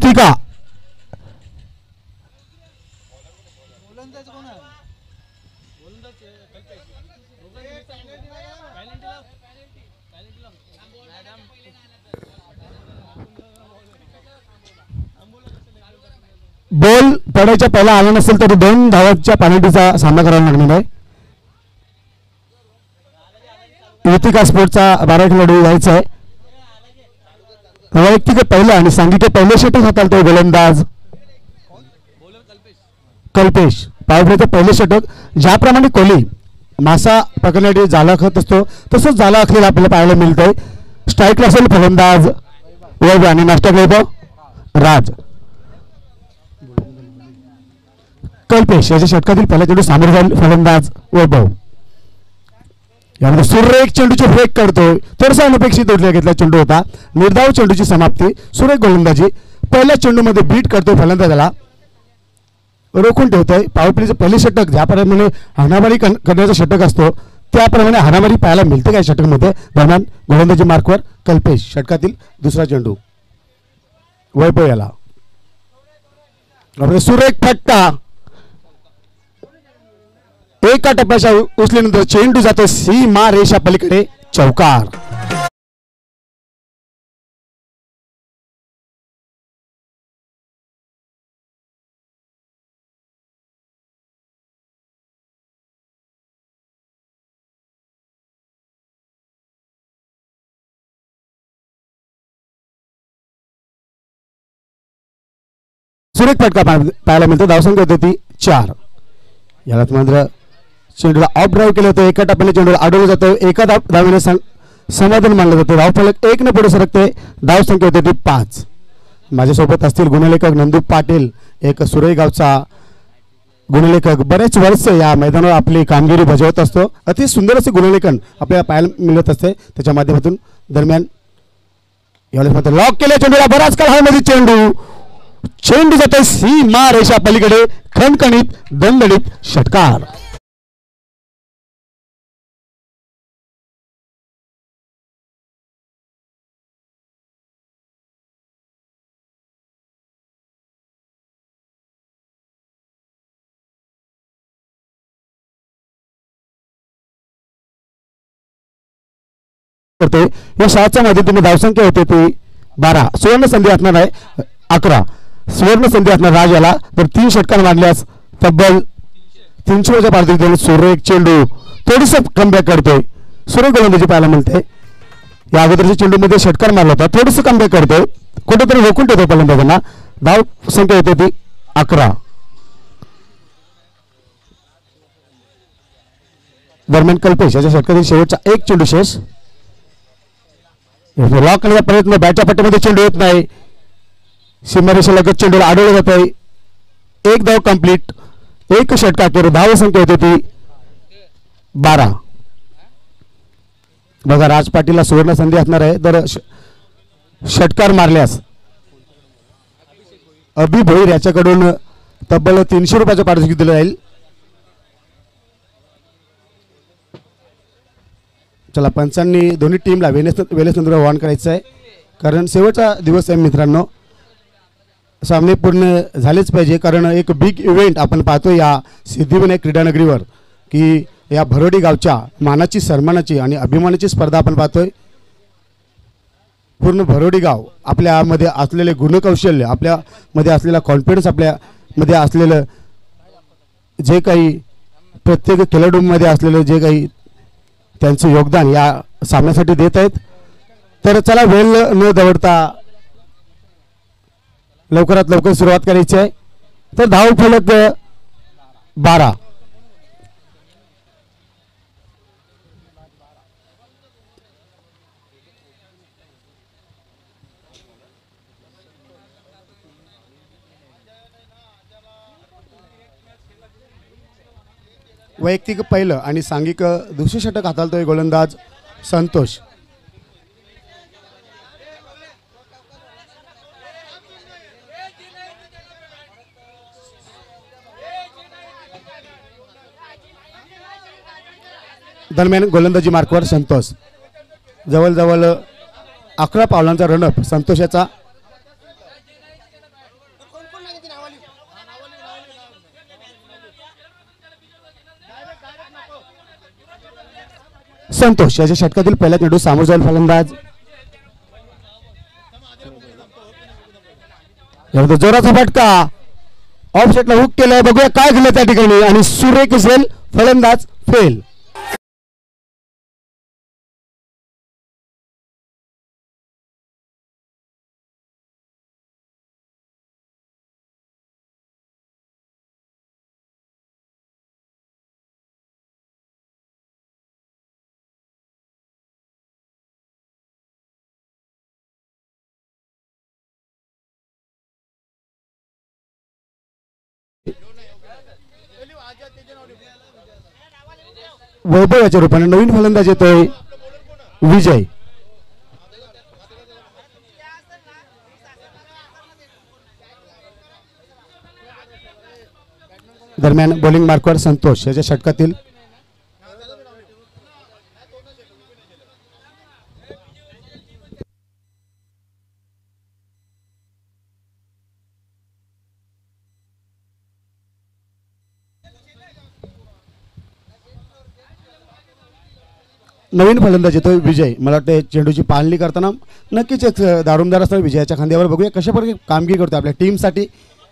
Yutika ball पडायच्या पहिला आला नसेल तर 2 धावांच्या पेनल्टीचा सामना करावा लागणार आहे. युतिका स्पोर्टचा 12 खेळाडू जायचा आहे. वैयक्तिक पहिला आणि सांघिक पहिले षटक हाताळतोय गोलंदाज कल्पेश. पावरप्लेचे पहिले षटक ज्याप्रमाणे कोहली मासा पकडण्यासाठी जाळं आखत असतो तसंच जाळं आखलेलं आपल्याला पाहायला मिळतंय. स्ट्राईकला असेल फलंदाज वैभव आणि नाश्ता राज. कल्पेश याच्या षटकातील पहिला चेंडू सामोर जाईल फलंदाज वैभव. यामध्ये सुरेख चेंडूचे फेक करतोय. थोडासा अनपेक्षित उडल्या घेतला चेंडू होता. निर्धाव चेंडूची समाप्ती. सुरेख गोलंदाजी. पहिल्या चेंडूमध्ये बीट करतोय फलंदाजाला रोखून ठेवतोय. पॉवर प्लेचे पहिले षटक ज्याप्रमाणे हाणामारी करण्याचा षटक असतो त्याप्रमाणे हाणामारी पाहायला मिळते काय षटकमध्ये. दरम्यान गोलंदाजी मार्कवर कल्पेश. षटकातील दुसरा चेंडू वैभव याला. सुरेख फटका. एका टप्प्याच्या उचल्यानंतर चेंडू जातो सीमा रेषा पलीकडे. चौकार. सुरेख फटका पाहायला मिळतो. धावसंख्या होती ती 4. यालाच मात्र चेंडूला ऑफ ड्राईव्ह केलं होतं. एका टप्प्याने चेंडूला अडवलं जातं. एका धावेने समाधान मानलं जातं. धावफलक 1 ने पुढे सरकते. धावसंख्या होती ती 5. माझ्यासोबत असतील गुणलेखक नंदू पाटील, एक सुरई गावचा गुणलेखक. बरेच वर्ष या मैदानावर आपली कामगिरी बजावत असतो. अति सुंदर असे गुणलेखन आपल्याला पाहायला मिळत असते त्याच्या माध्यमातून. दरम्यान यावेळेस मात्र लॉक केले चेंडूला. बराच काळ हवेमध्ये चेंडू जातो सीमा रेषा पलीकडे. खणखणीत दणदणीत षटकार. या शॉटच्या मदतीने धावसंख्या होते ती 12. सुवर्ण संधी असणार आहे 11. सुवर्ण संधी असणार राज याला. तर 3 षटकार मारल्यास तब्बल 300 पारदर्शी. सुरेख चेंडू थोडीस कमबॅक करतोय. सुरेख गोलंदाजी पाहायला मिळते. या अगोदरच्या चेंडूमध्ये षटकार मारला होता. थोडंसं कमबॅक करतोय. कुठेतरी रोखून ठेवतो फलंदाजांना. धाव संख्या होते ती 11. दरम्यान कल्पेश याच्या षटकातील शेवटचा 1 चेंडू शेष. लॉक करण्याचा प्रयत्न. बॅटच्या पट्ट्यामध्ये चेंडू येत नाही. सीमारेषा लगत चेंडूला अडवलं जात आहे. 1 धाव कंप्लीट. 1 षटकार केलं. धाव संख्या होती ती 12. बघा राज पाटीलला सुवर्ण संधी असणार आहे. तर षटकार मारल्यास अभि भोईर याच्याकडून तब्बल 300 रुपयाचं पारितोषिक दिलं जाईल. चला पंचांनी दोन्ही टीमला वेळेस नंतर आवाहन करायचं आहे कारण शेवटचा दिवस आहे मित्रांनो. सामने पूर्ण झालेच पाहिजे कारण एक बिग इव्हेंट आपण पाहतो या सिद्धिविनायक क्रीडानगरीवर की या भरोडी गावच्या मानाची सन्मानाची आणि अभिमानाची स्पर्धा आपण पाहतोय. पूर्ण भरोडी गाव आपल्यामध्ये असलेले गुणकौशल्य, आपल्यामध्ये असलेला कॉन्फिडन्स, आपल्यामध्ये असलेलं जे काही प्रत्येक खेळाडूंमध्ये असलेलं जे काही त्यांचं योगदान या सामन्यासाठी देत आहेत. तर चला वेळ न दवडता लवकरात लवकर सुरुवात करायची आहे. तर धाव फलक 12. वैयक्तिक पहिलं आणि सांघिक दुसरे षटक हाताळतोय गोलंदाज संतोष. दरम्यान गोलंदाजी मार्कवर संतोष. जवळजवळ 11 पावलांचा रनअप संतोषाचा. संतोष याच्या षटकातील पहिला चेंडू सामोर जाईल फलंदाज जोराचा फटका ऑफ सेटला हुक केलाय. बघूया काय घडलं त्या ठिकाणी आणि सुरेख झेल फलंदाज फेल. वैभवाच्या रूपाने नवीन फलंदाज येतोय विजय. दरम्यान बॉलिंग मार्कवर संतोष याच्या षटकातील नवीन फलंदाज येतोय विजय. मला वाटतं चेंडूची पालनी करताना नक्कीच एक दारुमदार असणार विजयाच्या खांद्यावर. बघूया कशा प्रकारे कामगिरी करतो आपल्या टीमसाठी.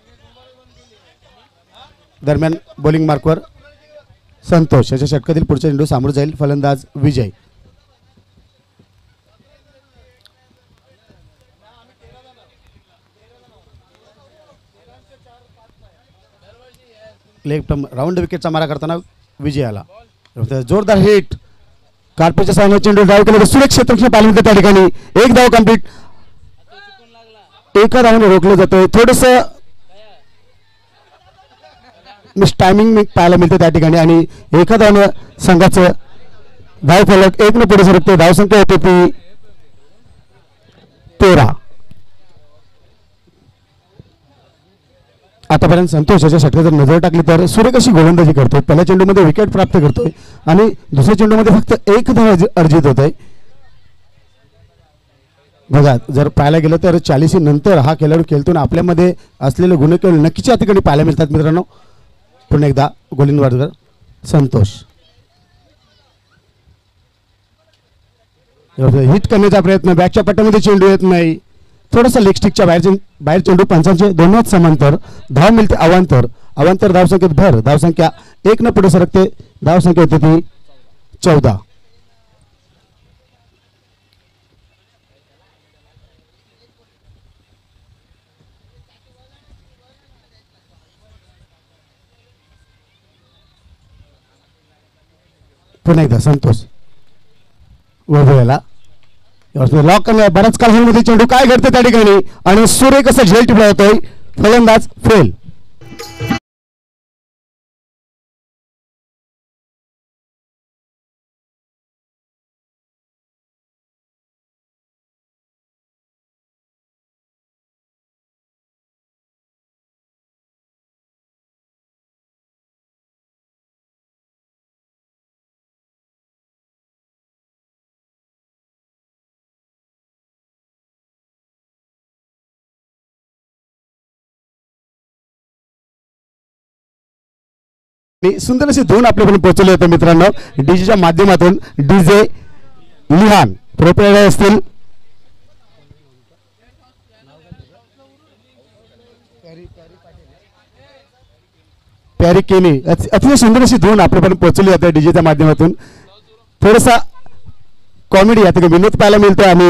दरम्यान बॉलिंग मार्कवर संतोष याच्या षटकातील पुढचा चेंडू सामोर जाईल फलंदाज विजय. लेफ्ट राऊंड विकेटचा मारा करताना विजयाला जोरदार हिट. कार्पेटच्या सामने चेंडू ड्राईव्ह केला सुरेख क्षेत्ररक्षण पालन त्या ठिकाणी एक धाव कंप्लीट. एका धावाने रोखलं जातंय. थोडस मिस टायमिंग पाहायला मिळते त्या ठिकाणी आणि एका धावाने संघाचं धाव फलक 1 पुढे सरकते. धावसंख्या होते ती 13. आतापर्यंत संतोष याच्या षटकावर नजर टाकली तर सुरेख अशी गोलंदाजी करतोय. पहिल्या चेंडूमध्ये विकेट प्राप्त करतोय आणि दुसऱ्या चेंडूमध्ये फक्त 1 धाव अर्जित होत आहे. बघा जर पाहायला गेलं तर 40 नंतर हा खेळाडू खेळतो आपल्यामध्ये असलेले गुण केवळ नक्कीच या ठिकाणी पाहायला मिळतात मित्रांनो. पुन्हा एकदा गोलंदाज संतोष हिट करण्याचा प्रयत्न. बॅकच्या पट्ट्यामध्ये चेंडू येत नाही. थोडासा लेग स्टिकच्या बाहेर चेंडू. पंचांचे दोन्ही समांतर. धाव मिळते अवांतर. अवांतर धावसंख्येत भर. धावसंख्या 1 पुढे सरकते. धावसंख्या होते ती 14. पुन्हा एकदा संतोष वैभवला लॉक करणे. बराच कालावधीमध्ये चेंडू काय घडते त्या ठिकाणी आणि सुरेख असा झेल टिपला होतोय. फलंदाज फेल. सुंदर असे दोन आपल्यापर्यंत पोहोचले होते मित्रांनो डीजेच्या माध्यमातून. डीजे लिहान प्रोप्रायटर असतील. प्यारी केनी अतिशय सुंदर अशी दोन आपल्यापर्यंत पोहोचले होते डीजेच्या माध्यमातून. थोडासा कॉमेडी या ठिकाणी विनोद पाहायला मिळतो आणि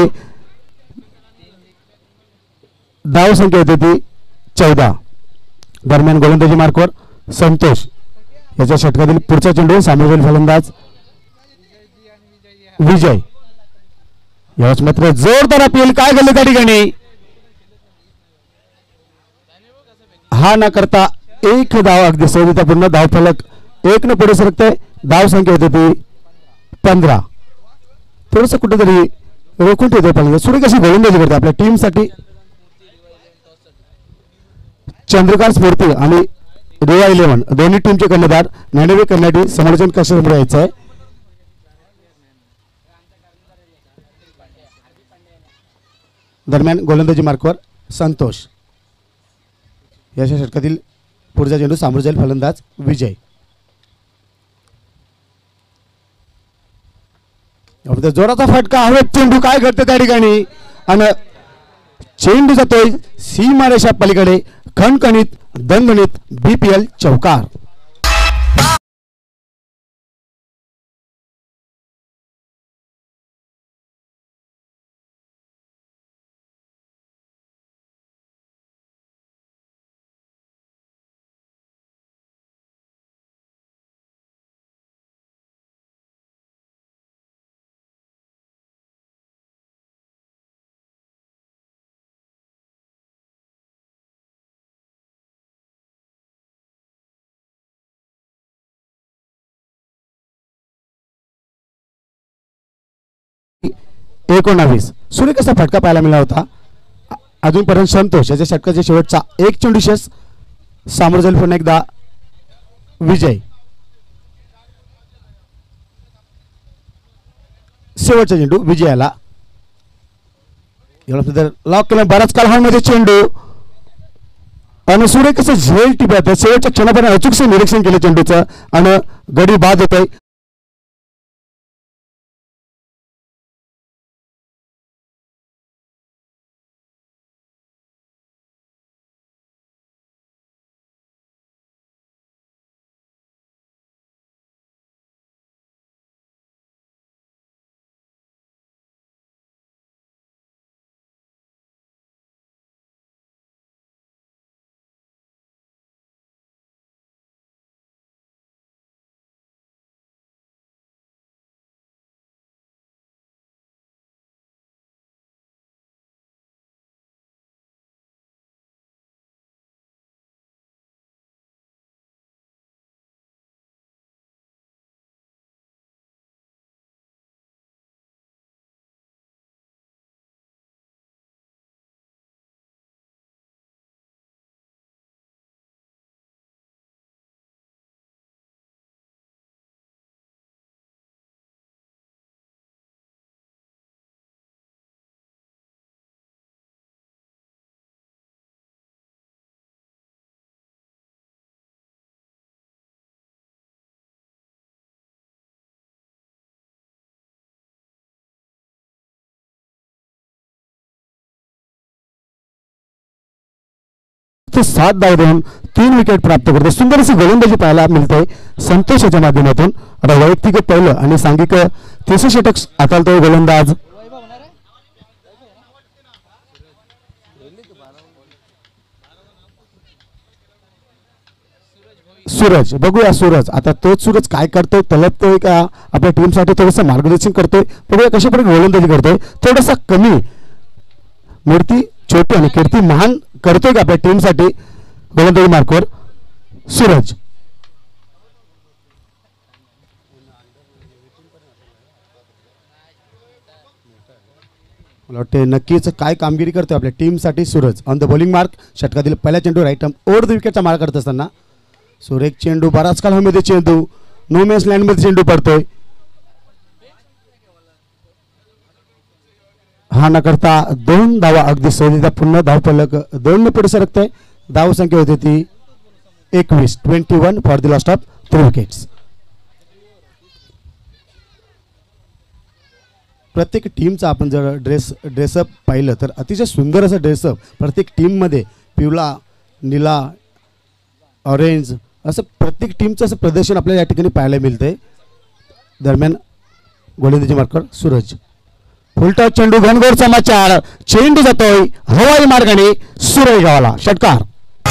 धाव संख्या होती ती 14. दरम्यान गोलंदाजी मार्कवर संतोष याच्या षटकातील पुढचा चेंडू सामोरील फलंदाज विजय. यावेळेस मात्र जोरदार अपील. काय घडलं त्या ठिकाणी हा न करता 1 धाव अगदी सौदितापूर्ण. धाव फलक 1 पुढे सरकते. धाव संख्या होते ती 15. थोडस कुठेतरी रोखून ठेवते फलंदाज. सुरेख अशी गोलंदाजी करते आपल्या टीमसाठी. चंद्रकांत स्फूर्ती आणि रिवा 11 दोन्ही टीमचे कर्णधार नाणेवे करण्यासाठी समालोचन कशासमोर यायचं आहे. दरम्यान गोलंदाजी मार्कवर संतोष याच्या षटकातील पुढचा चेंडू सामोर जाईल फलंदाज विजय. जोराचा फटका हवेत चेंडू काय करते त्या ठिकाणी आणि चेंडू जातोय सीमारेषा पलीकडे. खणखणीत दणदणीत BPL चौकार. एकोणावीस. सुरेख असा फटका पाहायला मिळाला होता. अजूनपर्यंत संतोष याच्या षटकाच्या शेवटचा एक चेंडू शेष. सामोर जाईल पुन्हा एकदा विजय. शेवटचा चेंडू विजयाला. लॉक केला बराच काळ हॉलमध्ये चेंडू आणि सुरेख असं झेल टिपत शेवटच्या क्षणापर्यंत अचूकसे निरीक्षण केले चेंडूचं आणि गडी बाद होत आहे. ते 7 धाव देऊन 3 विकेट प्राप्त करते. सुंदर अशी गोलंदाजी पाहायला मिळते संतोषाच्या माध्यमातून. आता वैयक्तिक पहिलं आणि सांघिक 30 षटक हाताळतो गोलंदाज सूरज. बघूया सूरज आता तोच सूरज काय करतोय, तलपतोय का आपल्या टीमसाठी थोडंसं मार्गदर्शन करतोय. बघूया कशा प्रकारे गोलंदाजी करतोय. थोडासा कमी मूर्ती छोटी आणि कीर्ती महान करतोय का आपल्या टीमसाठी गोलंदाजी मार्कवर सूरज. मला वाटते नक्कीच काय कामगिरी करतोय आपल्या टीमसाठी Suraj. On the bowling mark. षटकातील पहिला चेंडू राईट आर्म ओव्हर द विकेटचा मार करत असताना सुरेख चेंडू बराच काळ हवेमध्ये चेंडू नो मॅच लँड मध्ये चेंडू पडतोय. हा न करता 2 धावा अगदी सहजरित्या पुन्हा धाव फलक 2 पुढे सरकतोय. धाव संख्या होती ती 21 for the loss of 3 wickets. प्रत्येक टीमचा आपण जर ड्रेसअप पाहिलं तर अतिशय सुंदर असं ड्रेसअप प्रत्येक टीममध्ये पिवळा निळा ऑरेंज असं प्रत्येक टीमचं असं प्रदर्शन आपल्याला या ठिकाणी पाहायला मिळतंय. दरम्यान गोलंदाजी मार्कर सूरज. फुलटॉस चेंडू घनघोर समाचार. चेंडू जातोय हवाई मार्गाने सुरेश गावाला. षटकार.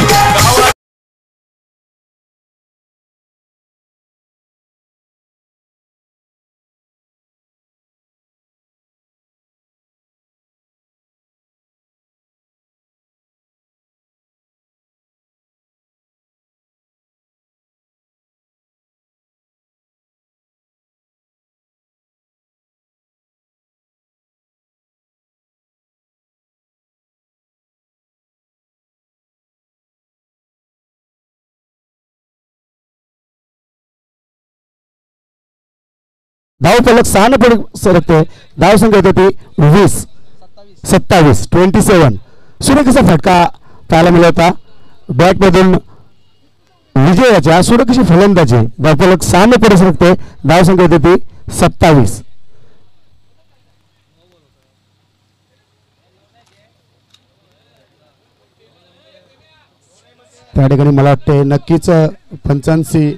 धाव फलक 6 पुढे सरकते. धाव संख्या होती 27. सुरेख असा फटका पाहायला मिळाला होता. बॅटमधून विजयाच्या सुरक्षित फलंदाजी धावफलक 6 ने पुढे सरकते. धावसंख्या होती ती 27. त्या ठिकाणी मला वाटते नक्कीच पंचांची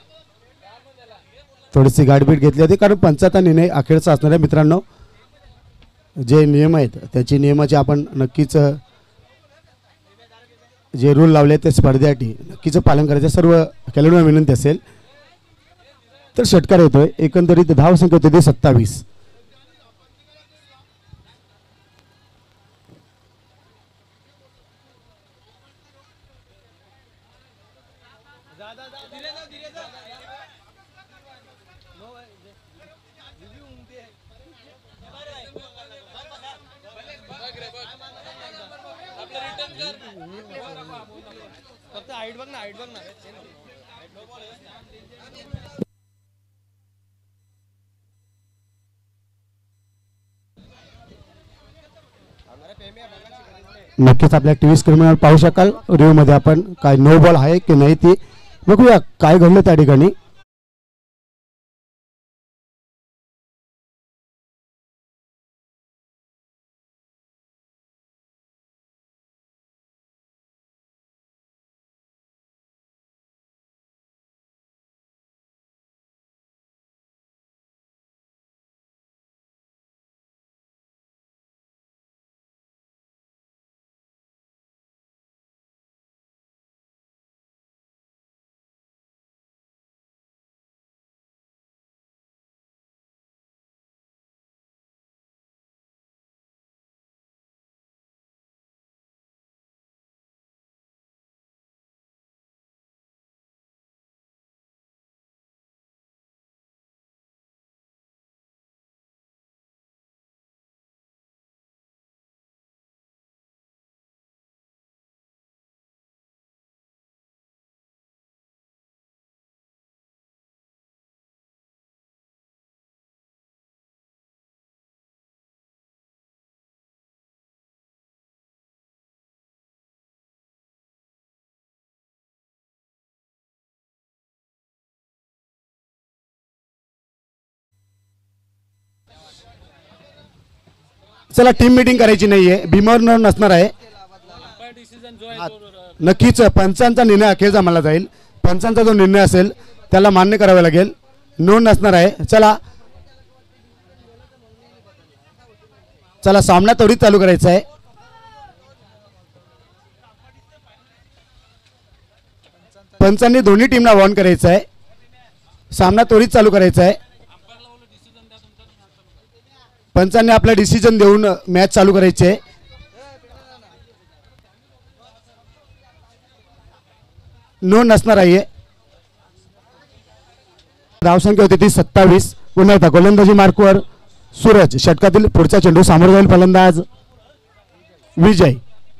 थोडीशी गाडबीट घेतली होती, कारण पंचाचा निर्णय अखेरचा असणार आहे. मित्रांनो, जे नियम आहेत त्याची नियमाचे आपण नक्कीच जे रूल लावले ते स्पर्धेसाठी नक्कीच पालन करायचं सर्व खेळाडूंना विनंती असेल. तर षटकार येतोय. एकंदरीत धावसंख्या होती 27. फक्त हाईट बघ ना, हाईट बघ ना. नक्कीच आपल्या टीव्ही स्क्रीनवर पाहू शकाल. रिव्ह्यू मध्ये आपण काय नो बॉल आहे की नाही ती बघूया काय घडलं त्या ठिकाणी. चला टीम मीटिंग करायची नाहीये, भीमावर नसणार आहे. नक्कीच पंचांचा निर्णय अखेरचा मानला जाईल. पंचांचा जो निर्णय असेल त्याला मान्य करावा लागेल. नोंद नसणार आहे. चला चला सामना त्वरित चालू करायचा आहे. पंचांनी दोन्ही टीमला वॉर्न करायचं आहे. सामना त्वरित चालू करायचा आहे. पंचांनी आपला डिसिजन देऊन मॅच चालू करायची आहे. नोंद नसणार आहे. धावसंख्या होती ती 27. पुन्हा एकदा गोलंदाजी मार्कवर सूरज. षटकातील पुढचा चेंडू सामोर जाईल फलंदाज Vijay.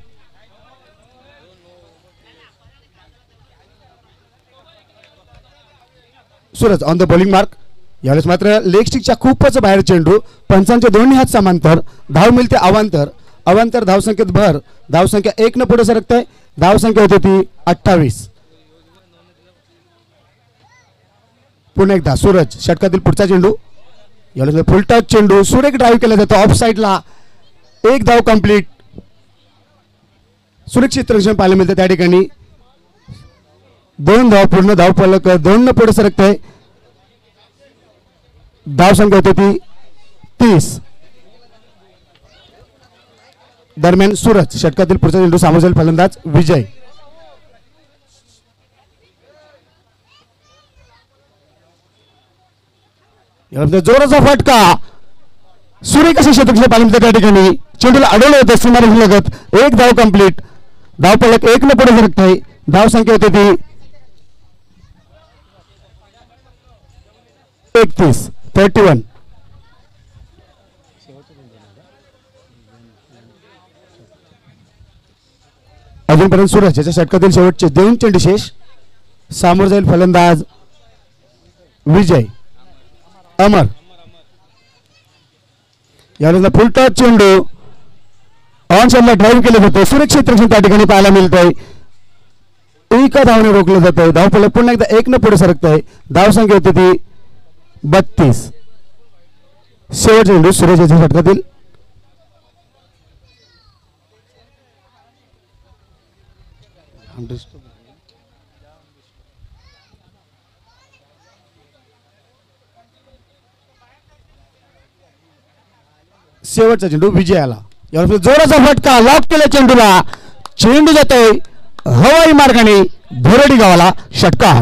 Suraj on the bowling mark. यावेळेस मात्र लेग स्टिकच्या खूपच बाहेर चेंडू. पंचांचे दोन्ही हात समांतर. धाव मिळते अवांतर. अवांतर धावसंख्येत भर. धावसंख्या 1 न पुढे सरकते. धावसंख्या होती ती 28. पुन्हा एकदा सूरज. षटकातील पुढचा चेंडू. यावेळेस फुल टच चेंडू. सुरेख ड्राईव्ह केला जातो ऑफ साईडला. एक धाव कंप्लीट. सुरक्षित रक्षण पाहायला मिळते त्या ठिकाणी. 2 धाव पूर्ण. धाव फलक 2 न पुढे सरकते. धावसंख्या होती ती 30. दरम्यान सूरज. षटकातील पुढचा चेंडू सामोर जाईल फलंदाज विजय. जोराचा फटका. सुरेख असे शतक पाहिजे त्या ठिकाणी. चेंडूला अडवलं होतं सीमारेषे लगत. एक धाव कंप्लीट. धाव फलक 1 न पुढे सरकत आहे. धावसंख्या होती ती 31. अजूनपर्यंत सूरज याच्या षटकातील शेवटचे 2 चेंडू शेष. सामोर जाईल फलंदाज विजय. अमर. यावेळेला फुल टच चेंडू ऑन शॉटला ड्राईव्ह केले होते. सुरक्षित रक्षण त्या ठिकाणी पाहायला मिळतंय. एका धावने रोखलं जात आहे. धावफलक पुन्हा एकदा 1 पुढे सरकत आहे. धावसंख्या होती ती 32. शेवटचा चेंडू सुरेश याच्या षटकातील शेवटचा चेंडू विजयाला. यावर जोराचा फटका लॉक केला चेंडूला. चेंडू जातोय हवाई मार्गाने भोरडी गावाला. षटकार.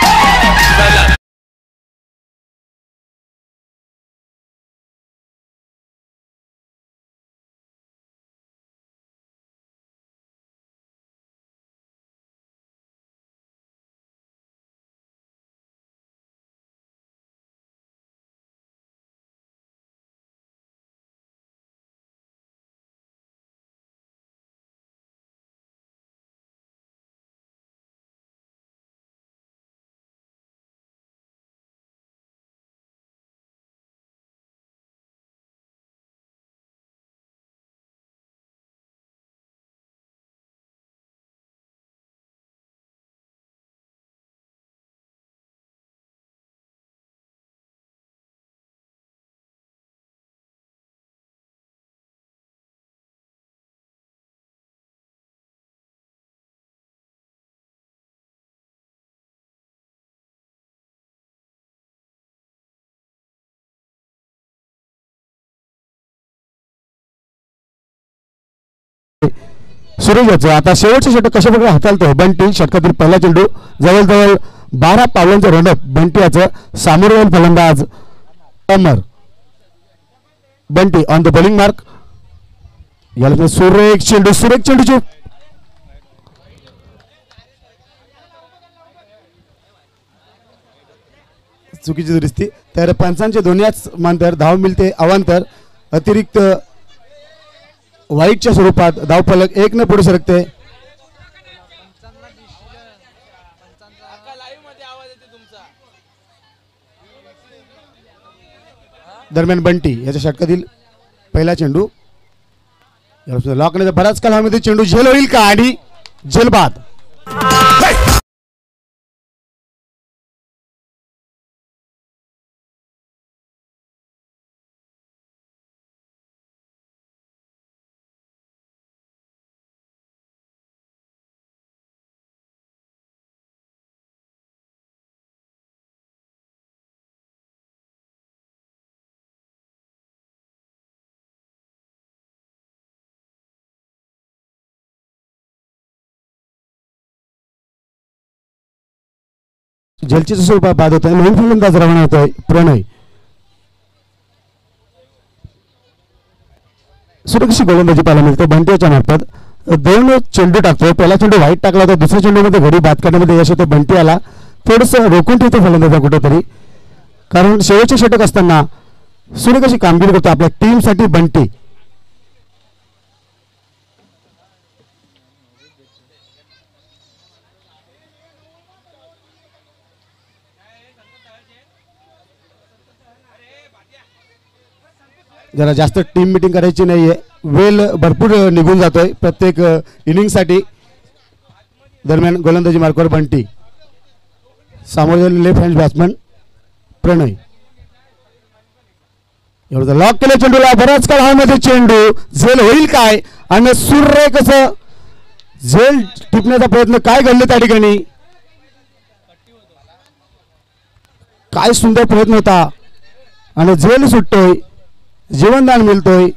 सुरेश याचं आता शेवटचे षटक कशा प्रकारे हाताळतो बंटी. षटकातील पहिला चेंडू जवळजवळ 12 पावलांचं रनअप बंटी याचं सामोर फलंदाज Amar. Bunty on the bowling mark. याला सुरेख चेंडूची चुकीची दुरुस्ती. तर पंचांचे दोन्हीच मानतर धाव मिळते अवांतर. अतिरिक्त वाईटच्या स्वरूपात धावफलक 1 पुढे सरकते. दरम्यान बंटी याच्या षटकातील पहिला चेंडू लॉक करण्याचा बराच काल हवेमध्ये चेंडू झेल होईल का आणि झेलबाद. जलचीचं स्वरूपात बाद होत आहे. नवीन फलंदाज रवाना होतोय प्रणय. सुरक्षित गोलंदाजी पाहायला मिळते बंटीच्या मार्फत. 2 चेंडू टाकतोय. पहिला चेंडू वाईट टाकला होता. दुसऱ्या चेंडूमध्ये घडी बाद करण्यामध्ये यश होतं बंटी याला. थोडंसं रोखून ठेवतो फलंदाजा कुठेतरी, कारण शेवटचे षटक असताना सूर्य कशी कामगिरी करतो आपल्या टीमसाठी बंटी. जरा जास्त टीम मीटिंग करायची नाहीये. वेल भरपूर निघून जातोय प्रत्येक इनिंगसाठी. दरम्यान गोलंदाजी मार्कवर बंटी. सामोर लेफ्ट हँड बॅट्समन प्रणय. एवढं लॉक केलं चेंडूला. बराच काळ हवेमध्ये चेंडू झेल होईल काय आणि सूर्य कसं झेल टिपण्याचा प्रयत्न काय घडलं त्या ठिकाणी. काय सुंदर प्रयत्न होता आणि झेल सुटतोय. जीवनदान मिळतोय.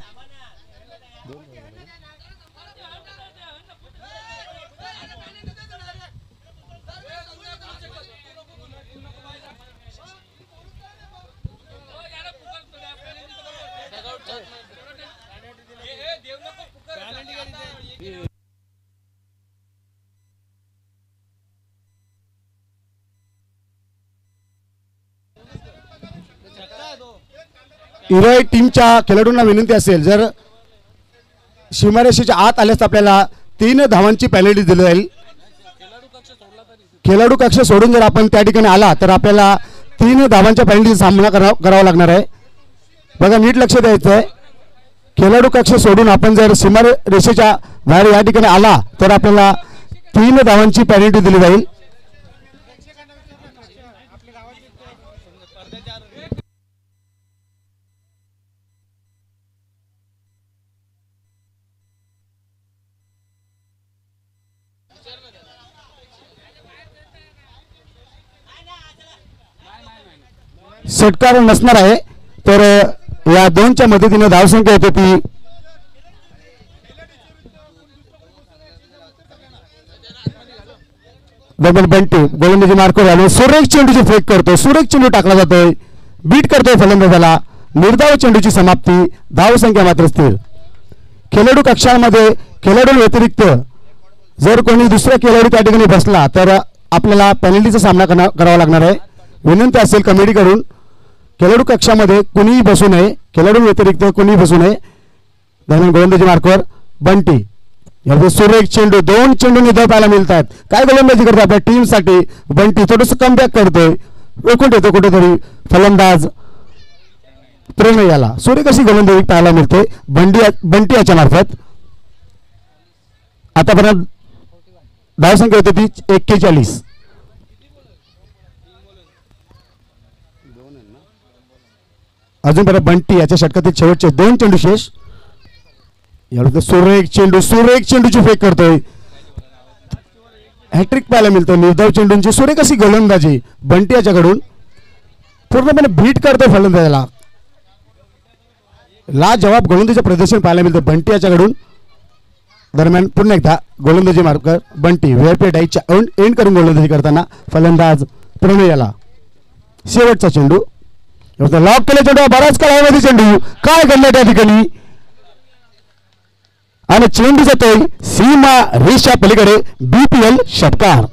इराई टीमच्या खेळाडूंना विनंती असेल, जर सीमारेषेच्या आत आल्यास आपल्याला 3 धावांची पेनल्टी दिली जाईल. खेळाडू कक्ष सोडून जर आपण त्या ठिकाणी आला तर आपल्याला 3 धावांच्या पेनल्टीचा सामना करावा लागणार आहे. बघा नीट लक्ष द्यायचं आहे. खेळाडू कक्ष सोडून आपण जर सीमारेषेच्या बाहेर या ठिकाणी आला तर आपल्याला 3 धावांची पेनल्टी दिली जाईल. षटकार नसणार आहे. तर या दोनच्या मदतीने धावसंख्या येते ती दरम्यान बंटी गोलंदाजी मार्कवर आलो. सुरेख चेंडूची फेक करतो. सुरेख चेंडू टाकला जातोय. बीट करतोय फलंदाजाला. निर्धाव चेंडूची समाप्ती. धावसंख्या मात्र स्थिर. खेळाडू कक्षामध्ये खेळाडू व्यतिरिक्त जर कोणी दुसरा खेळाडू त्या ठिकाणी बसला तर आपल्याला पेनल्टीचा सामना करावा लागणार आहे. विनंती असेल कमिटीकडून खेळाडू कक्षामध्ये कुणीही बसू नये. खेळाडू व्यतिरिक्त कुणीही बसू नये. दरम्यान गोलंदाजी मार्कवर बंटी. सुरेख चेंडू 2 चेंडू निधाव पाहायला मिळतात. काय गोलंदाजी करतो आपल्या टीमसाठी बंटी. थोडंसं कमबॅक करतोय. रोखून येतो कुठेतरी फलंदाज प्रणय याला. सुरेख अशी गोलंदाजी पाहायला मिळते बंटी याच्या मार्फत. आतापर्यंत धावसंख्या होती ती 41. अजूनपर्यंत बंटी याच्या षटकातील शेवटचे 2 चेंडू शेष. सुरेख चेंडूची फेक करतोय. हॅट्रिक पाहायला मिळतो निर्धाव चेंडूंची. सुरेख अशी गोलंदाजी बंटी याच्याकडून. पूर्णपणे बीट करतोय फलंदाजाला. जवाब गोलंदाजीचं प्रदर्शन पाहायला मिळतं बंटी याच्याकडून. दरम्यान पुन्हा एकदा गोलंदाजी मार्कर बंटी. व्हीआयपी डाईच्या एंड करून गोलंदाजी करताना फलंदाज प्रणय याला. शेवटचा चेंडू लॉक केले. चेंडू बराच काळामध्ये चेंडू काय घडलं त्या ठिकाणी आणि चेंडू जातोय सीमा रेषा पलीकडे. बीपीएल षटकार.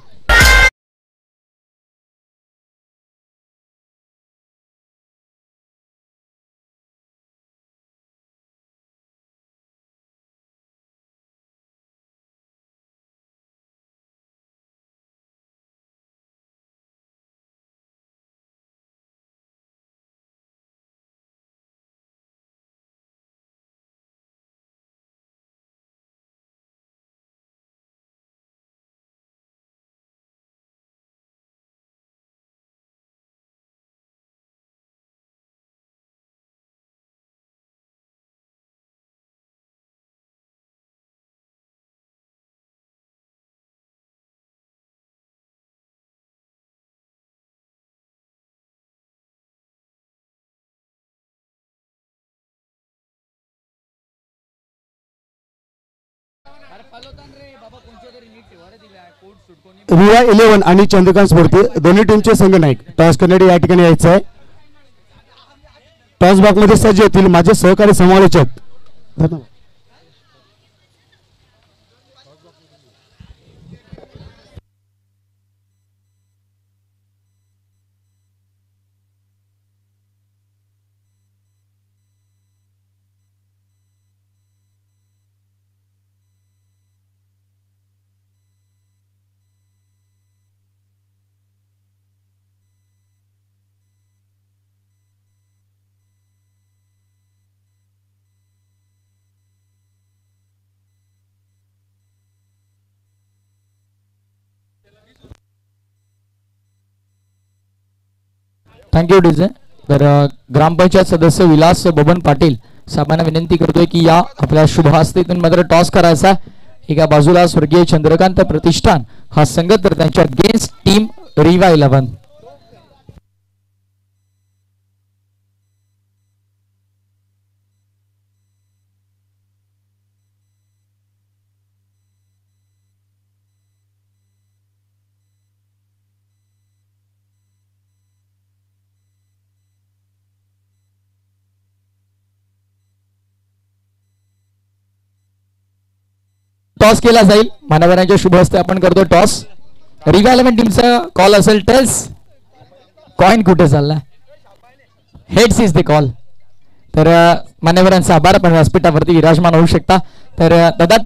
रिया 11 आणि चंद्रकांत स्फूर्ती दोन्ही टीमचे संघ नायक टॉस करण्यासाठी या ठिकाणी यायचं आहे. टॉस बॉक्स मध्ये सज्ज होतील माझे सहकारी समालोचक. धन्यवाद. Thank you DJ. तर ग्रामपंचायत सदस्य विलास बबन पाटील साहेबांना विनंती करतोय की या आपल्या शुभ हस्तीतून मात्र टॉस करायचा. एका बाजूला स्वर्गीय चंद्रकांत प्रतिष्ठान हा संघ तर त्यांच्या गेस्ट टीम रिवा 11. टॉस केला जाईल. मान्यवरांच्या शुभ हस्ते आपण करतो टॉस. रिवा 11 टीमचा कॉल असेल टेल्स. कॉइन कुठे चालला. Heads is the call. तर मान्यवरांचा आभार. आपण व्यासपीठावरती विराजमान होऊ शकता. तर दादा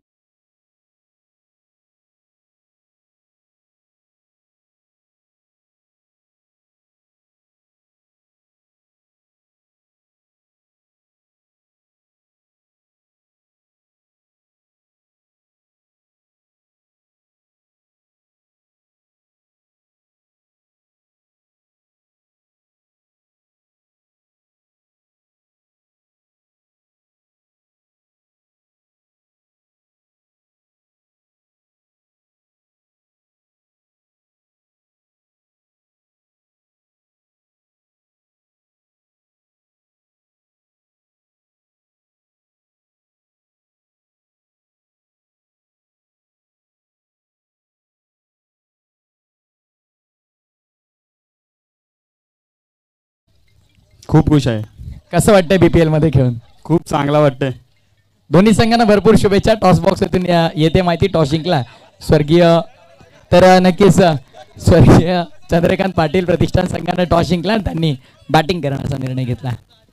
खूप खुश आहे. कसं वाटतंय बीपीएल मध्ये खेळून? खूप चांगला वाटतंय. दोन्ही संघांना भरपूर शुभेच्छा. टॉस बॉक्समधून येते माहिती टॉस जिंकला स्वर्गीय, तर नक्कीच स्वर्गीय चंद्रकांत पाटील प्रतिष्ठान संघाने टॉस जिंकला आणि त्यांनी बॅटिंग करण्याचा निर्णय घेतला.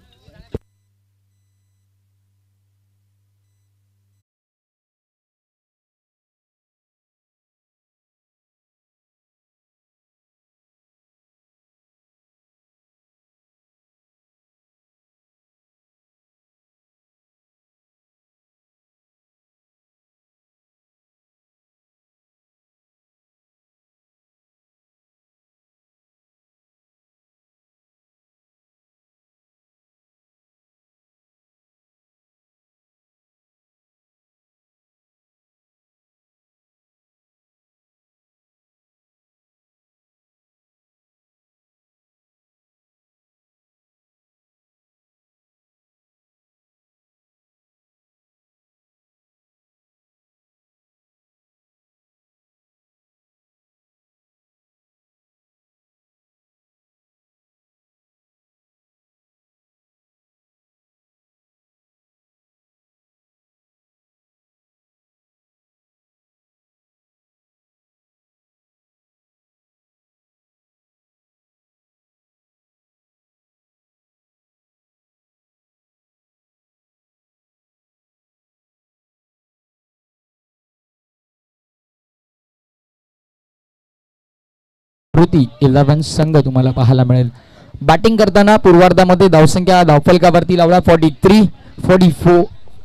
कृती 11 संघ तुम्हाला पाहायला मिळेल. बॅटिंग करताना पूर्वार्धामध्ये धावसंख्या धावफलकावरती लावला 43, 44,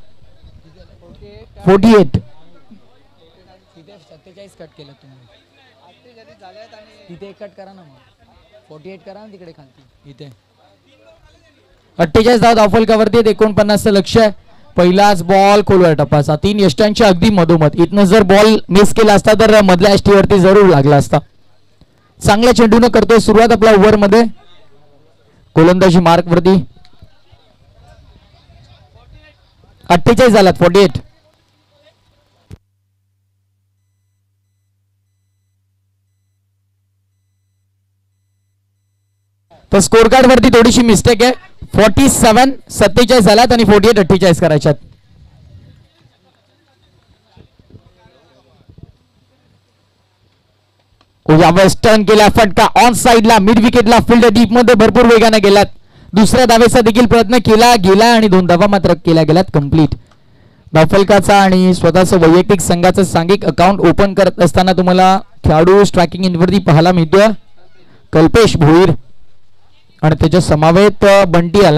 48. 47 कट केलं तुम्ही. इथे कट करा ना मग 48 करा ना तिकडे खाली. इथे 48 धाव धावफलकावरती 49 लक्ष आहे. पहिलाच बॉल खोलवर टप्पाचा 3 यष्टांच्या अगदी मधोमध. इथनं जर बॉल मिस केला असता तर मधल्या यष्टीवरती जरूर लागला असता. चांगल्या चेंडून करतोय सुरुवात आपल्या ओव्हर मध्ये. गोलंदाजी मार्क वरती 48 झालात 48. तर स्कोर कार्ड वरती थोडीशी मिस्टेक आहे. 47 47 झालात आणि 48 48 करायच्यात. टर्न केला फटका ऑन साइडला मिड विकेटला. फील्ड डीप मध्ये भरपूर वेगाने गेलात. दुसऱ्या धावेचा देखील प्रयत्न केला गेला आणि 2 धावा मात्र केल्या गेल्यात कंप्लीट. धावफलकाचा आणि स्वतःचं वैयक्तिक संघाचं सांघिक अकाउंट ओपन करत असताना तुम्हाला खेळाडू स्ट्रायकिंग एंडवरती पाहायला मिळतोय कल्पेश भोईर आणि त्याच्या समवेत बंटी आला.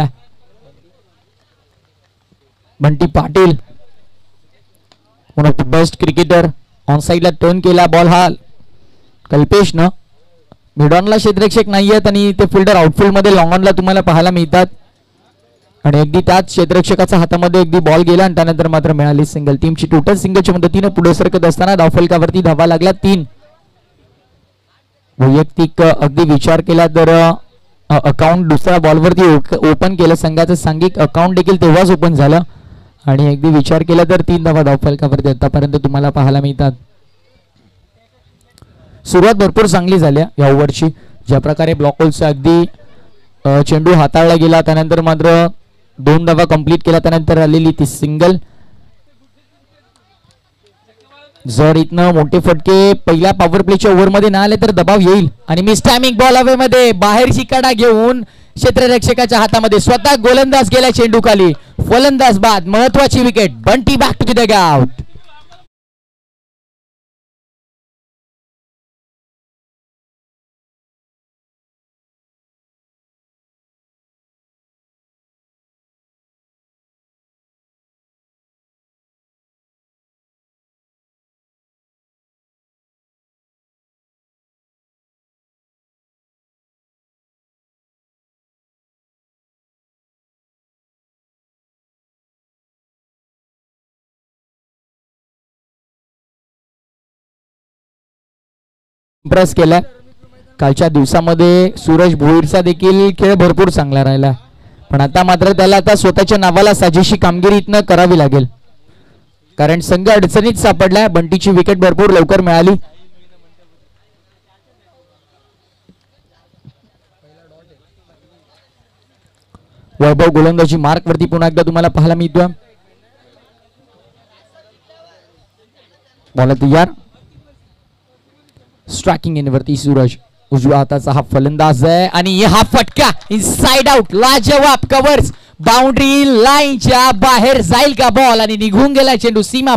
Bunty Patil one of the best cricketer. On साइडला टर्न केला बॉल हा कल्पेश न. मिडॉनला क्षेत्ररक्षक नाही आहेत आणि ते फिल्डर आउटफील्ड मध्ये लॉंग ऑनला तुम्हाला पाहायला मिळतात. आणि अगदी त्याच क्षेत्ररक्षकाच्या हातामध्ये अगदी बॉल गेला आणि त्यानंतर मात्र मिळाली सिंगल. टीमची टोटल सिंगलच्या मदतीने पुढे सरकत असताना धावफलकावरती धावा लागल्या 3. वैयक्तिक अगदी विचार केला तर अकाउंट दुसऱ्या बॉलवरती ओपन केलं. संघाचं सांघिक अकाउंट देखील तेव्हाच ओपन झालं आणि अगदी विचार केला तर 3 धावा धावफलकावरती आतापर्यंत तुम्हाला पाहायला मिळतात. सुरुवात भरपूर चांगली झाली या ओव्हरची. ज्या प्रकारे ब्लॉक होलचा अगदी चेंडू हाताळला गेला त्यानंतर मात्र 2 धावा कंप्लीट केला त्यानंतर आलेली ती सिंगल. जर इथनं मोठे फटके पहिल्या पॉवर प्लेच्या ओव्हर मध्ये ना आले तर दबाव येईल. आणि मिस टायमिंग बॉल हवे मध्ये बाहेरची कडा घेऊन क्षेत्ररक्षकाच्या हातामध्ये स्वतः गोलंदाज गेला चेंडू खाली. फलंदाज बाद महत्वाची wicket. Bunty back to the dugout. Press केला. कालच्या दिवसामध्ये सूरज भोईरचा देखील खेळ भरपूर चांगला राहिला पण आता मात्र त्याला आता स्वतःच्या नावाला साजेशी कामगिरी इथनं करावी लागेल कारण संघ अडचणीत सापडला. बंटीची विकेट भरपूर लवकर मिळाली. वैभव गोलंदाजी मार्क वरती पुन्हा एकदा तुम्हाला पाहायला मिळतोय. बॉल तयार. स्ट्रायकिंग एंड वरती सूरज. उजव्या हाताचा हा फलंदाज आहे आणि हा फटका इनसाइड आउट. लाजवाब कव्हर्स. बाउंड्री लाईनच्या बाहेर जाईल का बॉल आणि निघून गेला चेंडू सीमा.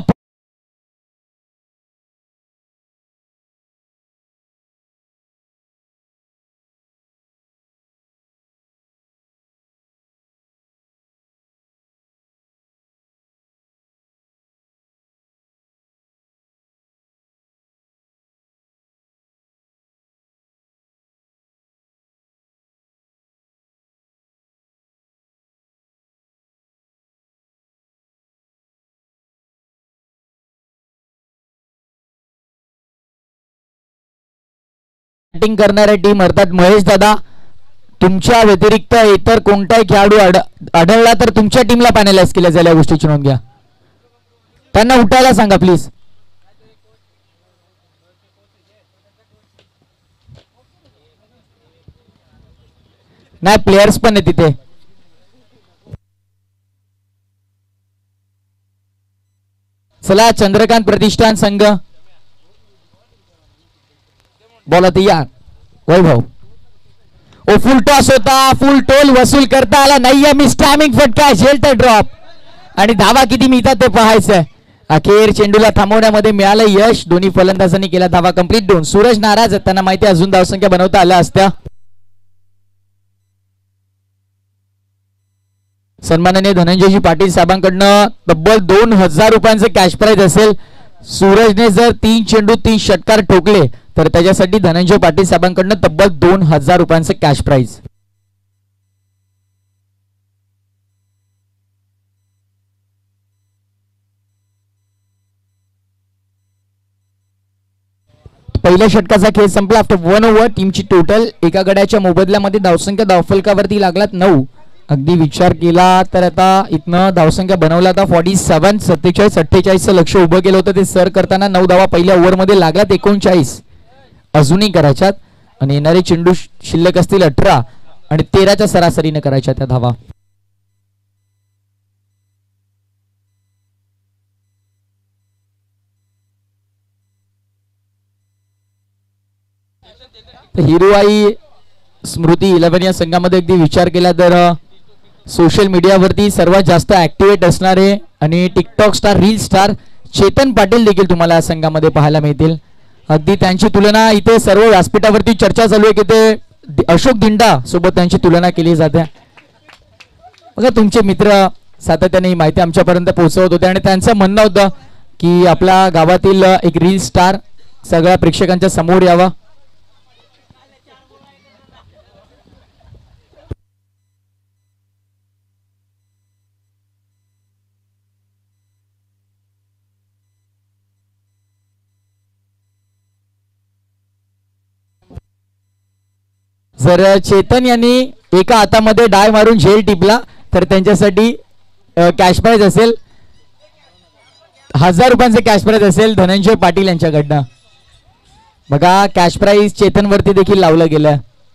बॅटिंग करणाऱ्या टीम अर्थात महेश दादा, तुमच्या व्यतिरिक्त इतर कोणताही खेळाडू आढळला तर तुमच्या टीमला पॅनलाइज केल्या जाईल. या गोष्टीची नोंद घ्या. त्यांना उठायला सांगा प्लीज. नाही, प्लेयर्स पण आहे तिथे. चला, चंद्रकांत प्रतिष्ठान संघ. बॉल तयार. वैभव. ओ फुल टॉस होता. फुल टोल वसूल करता आला नाहीये. मिस टायमिंग फटका. शेल्टर ड्रॉप आणि धावा किती मिळतात ते पाहायचंय. अखेर चेंडूला थांबवण्यामध्ये मिळालं यश. दोन्ही फलंदाजांनी केला धावा कंप्लीट. 2. सूरज नाराज आहेत. त्यांना माहिती अजून धावसंख्या बनवता आल्या असत्या. सन्माननीय धनंजयजी पाटील साहेबांकडनं तब्बल 2000 रुपयांचे कॅश प्राइज असेल. सूरजने जर 3 चेंडू 3 षटकार ठोकले तर त्याच्यासाठी धनंजय पाटील साहेबांकडनं तब्बल 2000 रुपयांचे कॅश प्राइज. पहिल्या षटकाचा खेळ संपला. आफ्टर 1 ओव्हर टीमची टोटल एका गड्याच्या मोबदल्यामध्ये धावसंख्या धावफलकावरती लागलात 9. अगदी विचार केला तर आता इथनं धावसंख्या बनवला आता 47. 47 48चं लक्ष उभं केलं होतं ते सर करताना 9 धावा पहिल्या ओव्हरमध्ये लागलात. 39 अजूनही करायच्यात आणि येणारे चेंडू शिल्लक असतील 18 आणि 13च्या सरासरीने करायच्या त्या धावा. हिरुआई स्मृती 11 या संघामध्ये अगदी विचार केला तर सोशल मीडियावरती सर्वात जास्त ऍक्टिव्हेट असणारे आणि TikTok star, reel star Chetan Patil देखील तुम्हाला या संघामध्ये पाहायला मिळतील. अगदी त्यांची तुलना इथे सर्व व्यासपीठावरती चर्चा चालू आहे की ते अशोक दिंडा सोबत त्यांची तुलना केली जाते. बघा, तुमचे मित्र सातत्याने ही माहिती आमच्यापर्यंत पोहोचवत होते आणि त्यांचं म्हणणं होतं की आपल्या गावातील एक रील स्टार सगळ्या प्रेक्षकांच्या समोर यावा. जर चेतन यांनी एका हातामध्ये डाय मारून झेल टिपला तर त्यांच्यासाठी कॅश प्राइज असेल 1000 रुपयांचे कॅश प्राइज असेल धनंजय पाटील यांच्याकडनं. बघा, कॅश प्राइज चेतन वरती देखील लावलं गेलं.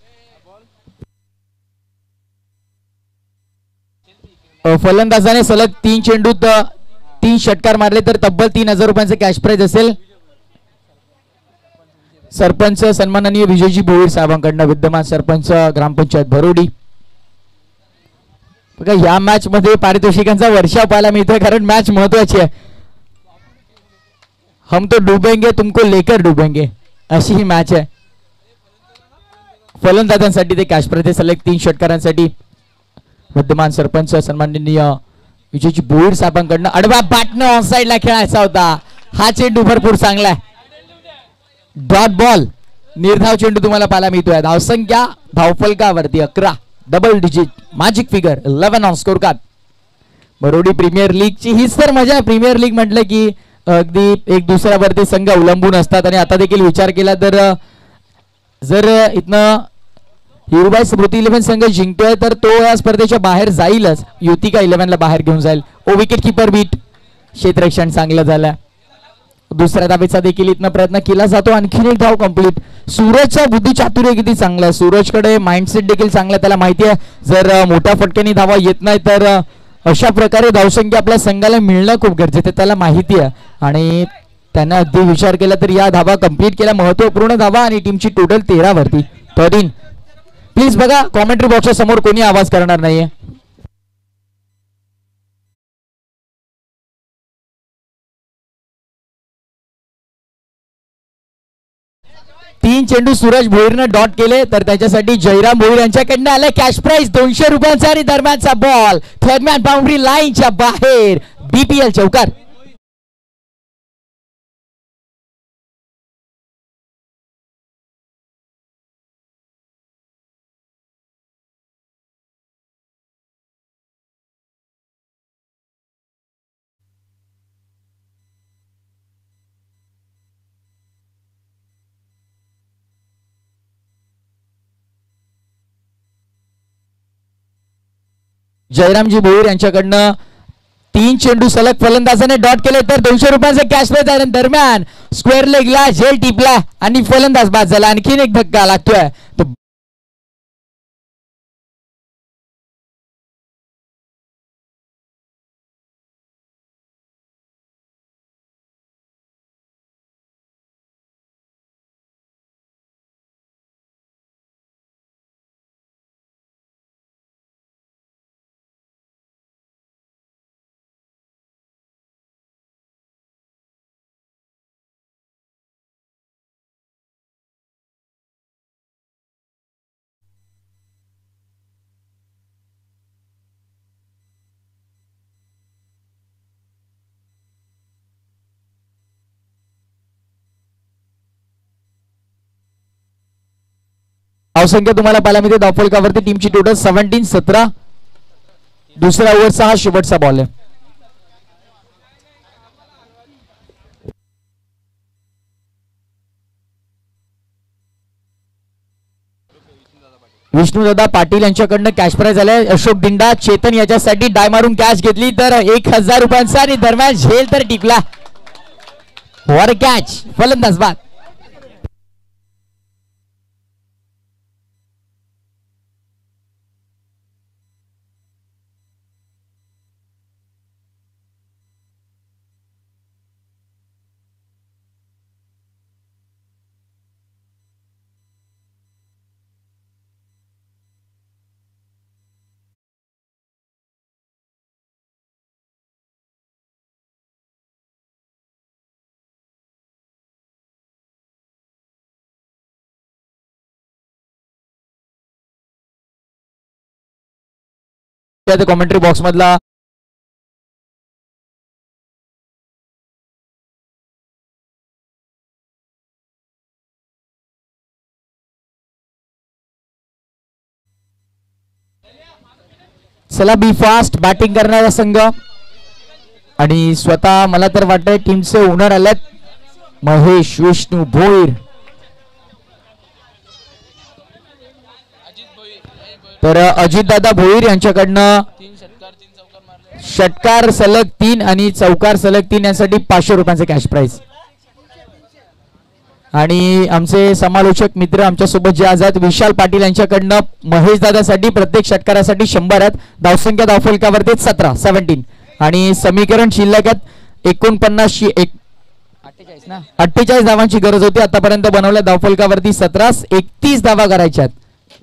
फलंदाजाने सलग 3 चेंडूत 3 षटकार मारले तर तब्बल 3000 रुपयांचे कॅश प्राइज असेल. सरपंच सन्माननीय विजयजी भोईर साहेबांकडनं, विद्यमान सरपंच ग्रामपंचायत भरोडी. बघा, या मॅच मध्ये पारितोषिकांचा वर्षाव पाहायला मिळतोय कारण मॅच महत्वाची आहे. हम तो डुबेंगे तुमको लेकर डुबेंगे अशी ही मॅच आहे. फलंदाजांसाठी ते कॅश प्राइज सलग 3 षटकारांसाठी. विद्यमान सरपंच सन्माननीय विजयजी भोईर साहेबांकडनं अडवा बॅटनं ऑन साइडला खेळायचा होता. हा चेंडू भरपूर चांगला आहे. डॉट बॉल, निर्धाव चेंडू तुम्हाला पाहायला मिळतोय. धावसंख्या धावफलकावरती 11, double digit magic figure 11 on score card. Barodi premier लीगची हीच तर मजा आहे. प्रीमियर लीग म्हटलं की अगदी एक दुसऱ्यावरती संघ अवलंबून असतात आणि आता देखील विचार केला तर जर इथनं हिरुबाई स्मृती 11 संघ जिंकतोय तर तो या स्पर्धेच्या बाहेर जाईलच. युतिका 11 ला बाहेर घेऊन जाईल. ओ विकेट किपर बीट, क्षेत्ररक्षण चांगलं झालं. दुसऱ्या धावेचा देखील इथनं प्रयत्न केला जातो. आणखीन एक धाव कंप्लीट. सूरजचा बुद्धी चातुर्य किती चांगला आहे. सूरजकडे माइंडसेट देखील चांगला आहे. त्याला माहिती आहे जर मोठ्या फटक्याने धावा येत नाही तर अशा प्रकारे धावसंख्या आपल्या संघाला मिळणं खूप गरजेचं आहे. त्याला माहिती आहे आणि त्यानं अगदी विचार केला तर या धावा कंप्लीट केल्या. महत्वपूर्ण धावा आणि टीमची टोटल 13 वरती 13. प्लीज बघा कॉमेंट्री बॉक्सच्या समोर कोणी आवाज करणार नाहीये. तीन चेंडू सूरज भोईरनं डॉट केले तर त्याच्यासाठी जयराम भोईर यांच्याकडनं आलं कॅश प्राइज 200 रुपयांचा आणि दरम्यानचा बॉल थर्डमॅन बाउंड्री लाईनच्या बाहेर. बीपीएल चौकार. जयरामजी भोईर यांच्याकडनं तीन चेंडू सलग फलंदाजाने डॉट केले तर 200 रुपयांचे कॅश प्राइज आहे. दरम्यान स्क्वेअर लेगला झेल टिपला आणि फलंदाज बाद झाला. आणखीन एक धक्का लागतोय. धावसंख्या तुम्हाला पाहायला मिळते धावफलकावरती. टीमची टोटल 17. दुसऱ्या ओव्हरचा हा शेवटचा बॉल आहे. विष्णुदादा पाटील यांच्याकडनं कॅश प्राइज आलाय. अशोक दिंडा चेतन याच्यासाठी डाय मारून कॅच घेतली तर 1000 रुपयांचा आणि दरम्यान झेल तर टिकला. वर कॅच फलंदाज बाद. कॉमेंट्री बॉक्स मधला चला बी फास्ट बॅटिंग करणारा संघ आणि स्वतः मला तर वाटतंय टीमचे ओनर आलेत महेश विष्णू भोईर. तर अजितदादा भोईर यांच्याकडनं षटकार सलग 3 आणि चौकार सलग 3 यासाठी 500 रुपयांचे कॅश प्राइज. आणि आमचे समालोचक मित्र आमच्या सोबत जे आज आहेत विशाल पाटील यांच्याकडनं महेश दादासाठी प्रत्येक षटकारासाठी 100 आहेत. धावसंख्या धावफलकावरती 17 आणि समीकरण शिल्लक आहेत 48 धावांची गरज होती. आतापर्यंत बनवल्या धावफलकावरती 17. 31 धावा करायच्या आहेत.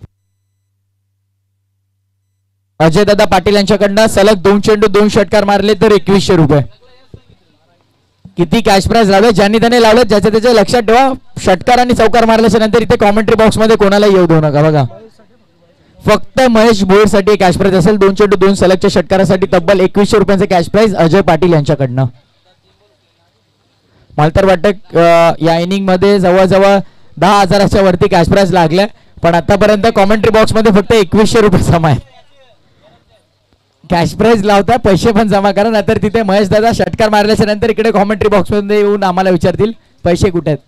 अजयदादा पाटील यांच्याकडनं सलग 2 चेंडू 2 षटकार मारले तर 2100 रुपये. किती कॅश प्राइज लावले ज्यांनी त्याने लावलं ज्याच्या त्याच्या लक्षात ठेवा. षटकार आणि चौकार मारल्याच्या नंतर इथे कॉमेंट्री बॉक्स मध्ये कोणाला येऊ देऊ नका. बघा फक्त महेश भोईर साठी कॅश प्राइज असेल. 2 चेंडू 2 सलगच्या षटकारासाठी तब्बल 2100 रुपयांचे कॅश प्राइज अजय पाटील यांच्याकडनं. मला तर वाटतं या इनिंग मध्ये जवळजवळ 10,000च्या वरती कॅश प्राइज लागले पण आतापर्यंत कॉमेंट्री बॉक्स मध्ये फक्त 2100 रुपये जमा आहे. कॅश प्राइज लावता पैसे पण जमा करा नाहीतर तिथे महेश दादा षटकार मारल्याच्या नंतर इकडे कॉमेंट्री बॉक्स मध्ये येऊन आम्हाला विचारतील पैसे कुठे आहेत.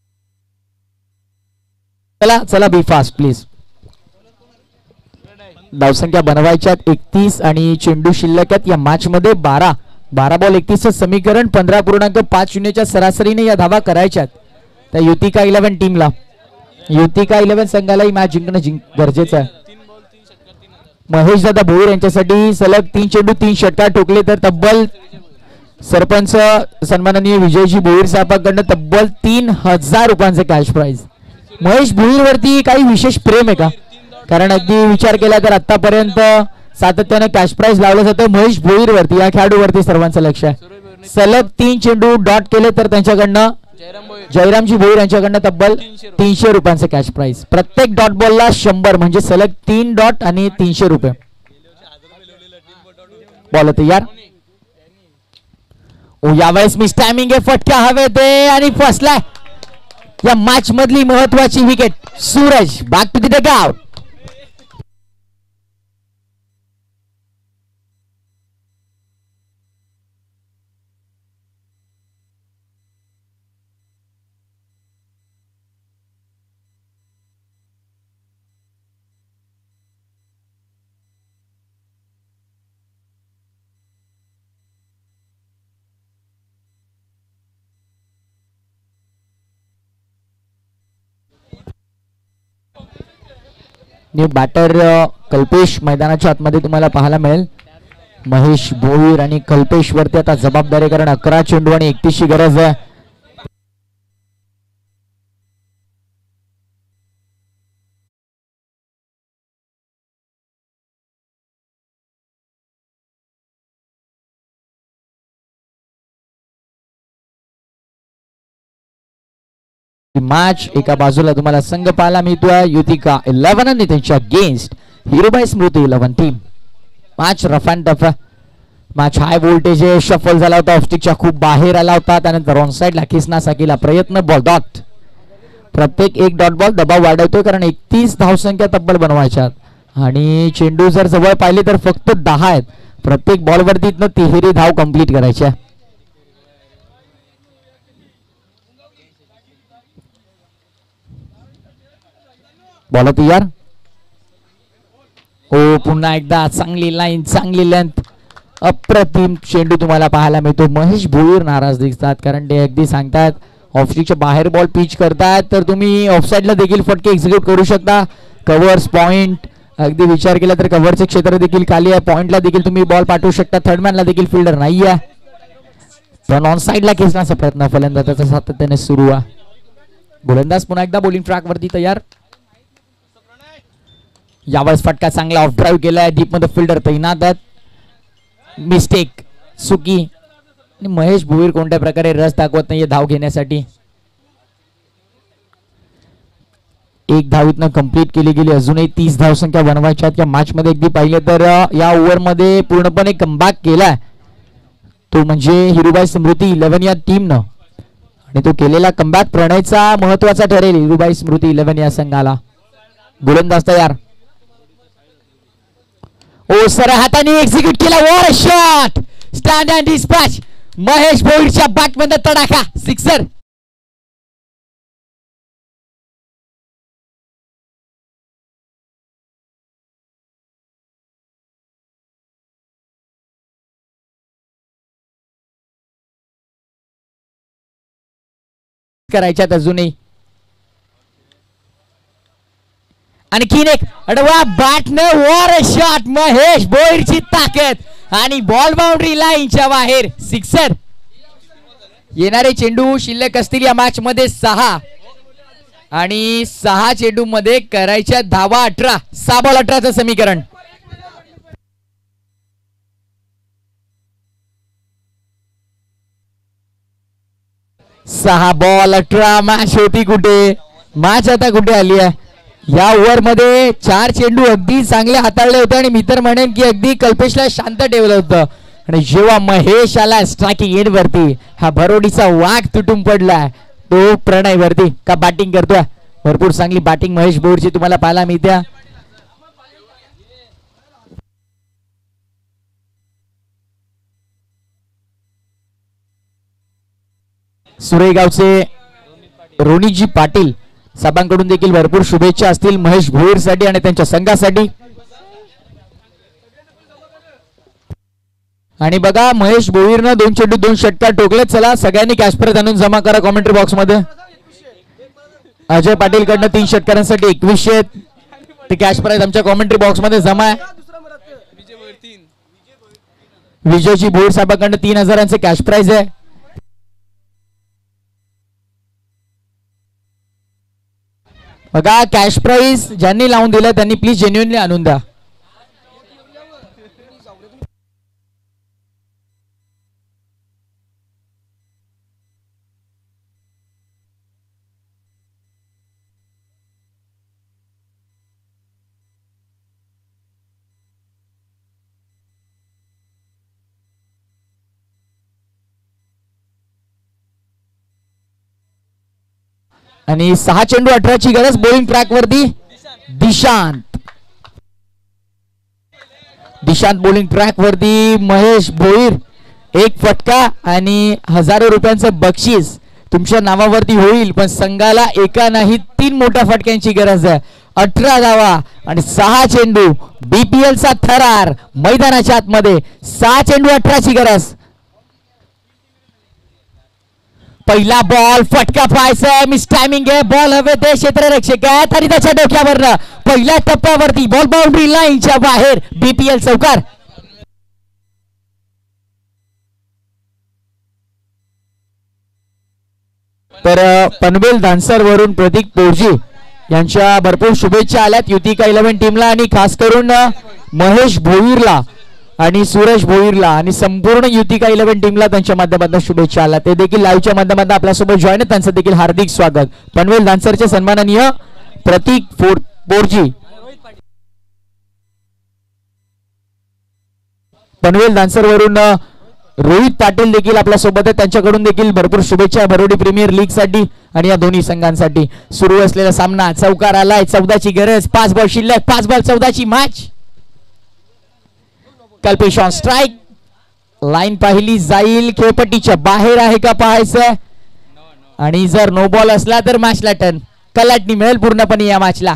चला चला बी फास्ट प्लीज. धावसंख्या बनवायच्यात 31 आणि चेंडू शिल्लक आहेत या मॅच मध्ये 12 बॉल 31 समीकरण 15.50 सरासरीने या धावा करायच्यात त्या युतिका 11 टीमला. युतिका 11 संघाला ही मॅच जिंकणं गरजेचं आहे. महेश दादा भोईर यांच्यासाठी सलग 3 चेंडू 3 षटकार ठोकले तर तब्बल सरपंच सन्माननीय विजयजी भोईर साहेबांकडून तब्बल 3000 रुपयांचे कॅश प्राइज. महेश भोईर वरती काही विशेष प्रेम आहे का? कारण अगदी विचार केला तर आतापर्यंत सातत्याने कॅश प्राइज लावलं जातं महेश भोईर वरती, या खेळाडूवरती सर्वांचं लक्ष आहे. सलग 3 चेंडू डॉट केले तर त्यांच्याकडनं जयरामजी भोईर यांच्याकडनं तब्बल 300 रुपयांचे कॅश प्राइज. प्रत्येक डॉट बॉलला 100 म्हणजे सलग 3 डॉट आणि 300 रुपये. बॉल तयार. यावेळेस मिस टायमिंग आहे, फटका हवे ते आणि फसलाय. या मॅच मधली महत्वाची विकेट. Suraj back to the dugout. New batter Kalpesh मैदानाच्या आतमध्ये तुम्हाला पाहायला मिळेल. महेश भोईर आणि कल्पेश वरती आता जबाबदारी, कारण 11 चेंडू आणि 31 ची गरज आहे. मॅच एका बाजूला तुम्हाला संघ पाहायला मिळतोय युतिका 11 आणि त्यांच्या against Hirobai Smriti 11 team. Match rough and tough. Match high voltage shuffle झाला होता, ऑफस्टिकच्या खूप बाहेर आला होता. त्यानंतर ऑन साइडला खिसण्याचा केला प्रयत्न. Ball dot. प्रत्येक एक डॉट बॉल दबाव वाढवतोय कारण 31 धावसंख्या तब्बल बनवायच्यात आणि चेंडू जर जवळ पाहिले तर फक्त 10 आहेत. प्रत्येक बॉलवरती तिहेरी धाव कंप्लीट करायच्या. बॉल तयार. ओ पुन्हा एकदा चांगली लाईन, चांगली लेंथ, अप्रतिम चेंडू तुम्हाला पाहायला मिळतो. महेश भोईर नाराज दिसतात कारण ते अगदी सांगतात ऑफस्टिकच्या बाहेर बॉल पिच करतात तर तुम्ही ऑफसाइडला देखील फटके एक्झिक्यूट करू शकता. कव्हर्स पॉइंट अगदी विचार केला तर कव्हरचे क्षेत्र देखील खाली आहे. पॉइंटला देखील तुम्ही बॉल पाठवू शकता. थर्डमॅनला देखील फिल्डर नाही आहे. पण ऑन साइडला खेचण्याचा प्रयत्न फलंदाजाचा सातत्याने सुरू आहे. गोलंदाज पुन्हा एकदा बॉलिंग ट्रॅक वरती तयार. यावेळेस फटका चांगला ऑफ ड्राईव्ह केलाय. डीप मध्ये फिल्डर तैनात आहेत. मिस्टेक, चुकी. महेश भोईर कोणत्या प्रकारे रस दाखवत नाहीये धाव घेण्यासाठी. एक धावीतनं कंप्लीट केली गेली. अजूनही 30 धावसंख्या बनवायच्या या मॅच मध्ये. अगदी पाहिले तर या ओव्हर मध्ये पूर्णपणे कमबॅक केलाय तो म्हणजे हिरोबाई स्मृती 11 या टीमनं आणि तो केलेला कमबॅक प्रणयचा महत्वाचा ठरेल हिरोबाई स्मृती 11 या संघाला. गोलंदाज तयार. ओ सर हाताने एक्झिक्यूट केला. वॉर shot, stand and dispatch. Mahesh भोईरच्या बॅट मध्ये तडाखा, सिक्सर. करायच्यात अजूनही. आणखीन एक अडवा बॅटने वॉर शॉट. महेश भोईरची ताकद आणि बॉल बाउंड्री लाईनच्या बाहेर, सिक्सर. येणारे चेंडू शिल्लक असतील या मॅच मध्ये 6 आणि 6 चेंडू मध्ये करायच्या धावा 18. 6 बॉल 18चं समीकरण. सहा बॉल 18. मॅच होती कुठे? मॅच आता कुठे आली आहे? या ओव्हर मध्ये 4 चेंडू अगदी चांगले हाताळले होते आणि मी तर म्हणेन की अगदी कल्पेशला शांत ठेवलं होतं आणि जेव्हा महेश आला स्ट्रायकिंग एंड वरती हा भरोडीचा वाघ तुटून पडलाय. तो प्रणय वरती का बॅटिंग करतोय. भरपूर चांगली बॅटिंग महेश भोईरची तुम्हाला पाहायला मिळते. सुरेगावचे रोनीजी पाटील साहेबांकडून देखील भरपूर शुभेच्छा असतील महेश भोईरसाठी आणि त्यांच्या संघासाठी. आणि बघा महेश भोईरनं 2 चेंडू 2 षटकार ठोकले. चला सगळ्यांनी कॅश प्राइज आणून जमा करा कॉमेंट्री बॉक्स मध्ये. अजय पाटील कडनं 3 षटकारांसाठी 2100 ते कॅश प्राइज आमच्या कॉमेंट्री बॉक्स मध्ये जमा आहे. विजयजी भोईर साहेबांकडनं 3000 कॅश प्राइज आहे. बघा कॅश प्राइज ज्यांनी लावून दिलं त्यांनी प्लीज जेन्युइनली आणून द्या. आणि 6 चेंडू 18ची गरज. बॉलिंग ट्रॅक वरती दिशांत बॉलिंग ट्रॅक वरती. महेश भोईर 1 फटका आणि हजारो रुपयांचं बक्षीस तुमच्या नावावरती होईल. पण संघाला एका नाही 3 मोठ्या फटक्यांची गरज आहे. 18 धावा आणि 6 चेंडू. बीपीएल चा थरार मैदानाच्या आतमध्ये. 6 चेंडू 18ची गरज. पहिला बॉल फटका पाहायचा. मिस टायमिंग आहे. बॉल हवे ते क्षेत्ररक्षक आहेत आणि त्याच्या डोक्यावरनं पहिल्या टप्प्यावरती बॉल बाउंड्री लाईनच्या बाहेर. बीपीएल चौकार. तर पनवेल धानसर वरून प्रतीक पोरजी यांच्या भरपूर शुभेच्छा आल्यात युतिका 11 टीमला आणि खास करून महेश भोईरला आणि सुरेश भोईरला आणि संपूर्ण युतिका 11 टीमला त्यांच्या माध्यमातून शुभेच्छा आल्या. ते देखील लाईव्हच्या माध्यमातून आपल्यासोबत जॉईन आहेत. त्यांचं देखील हार्दिक स्वागत. पनवेल धानसरचे सन्माननीय प्रतीक पोरजी, पनवेल धानसर वरून रोहित पाटील देखील आपल्या सोबत आहेत. त्यांच्याकडून देखील भरपूर शुभेच्छा बरोडी प्रीमियर लीग साठी आणि या दोन्ही संघांसाठी. सुरू असलेला सामना चौकार आलाय. 14ची गरज. 5 बॉल शिल्लक. 5 बॉल 14ची match. Kalpesh on strike. Line पाहिली जाईल. खेळपट्टीच्या बाहेर आहे का पाहायचं आणि जर नो बॉल असला तर मॅचला टर्न. कलाटणी मिळेल पूर्णपणे या मॅचला.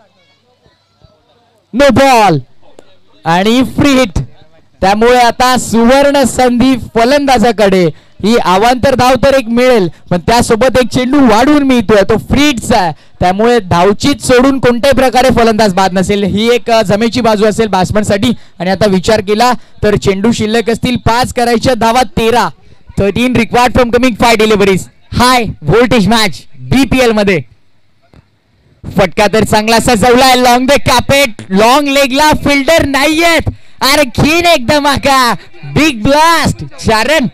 नो बॉल आणि फ्री हिट. त्यामुळे आता सुवर्ण संधी फलंदाजाकडे. ही अवांतर धाव तर एक मिळेल पण त्यासोबत एक चेंडू वाढवून मिळतोय तो फ्रीटचा आहे. त्यामुळे धावचीत सोडून कोणत्याही प्रकारे फलंदाज बाद नसेल. ही एक जमेची बाजू असेल बॅट्समन साठी. आणि आता विचार केला तर चेंडू शिल्लक असतील. 5 करायच्या धावा 13. 13 required from coming 5 deliveries. High voltage match BPL मध्ये. फटका तर चांगला सजवलाय. Long the carpet. लॉंग लेगला फिल्डर नाहीयेत. आणखीन एक धमाका. Big blast. 4 रन.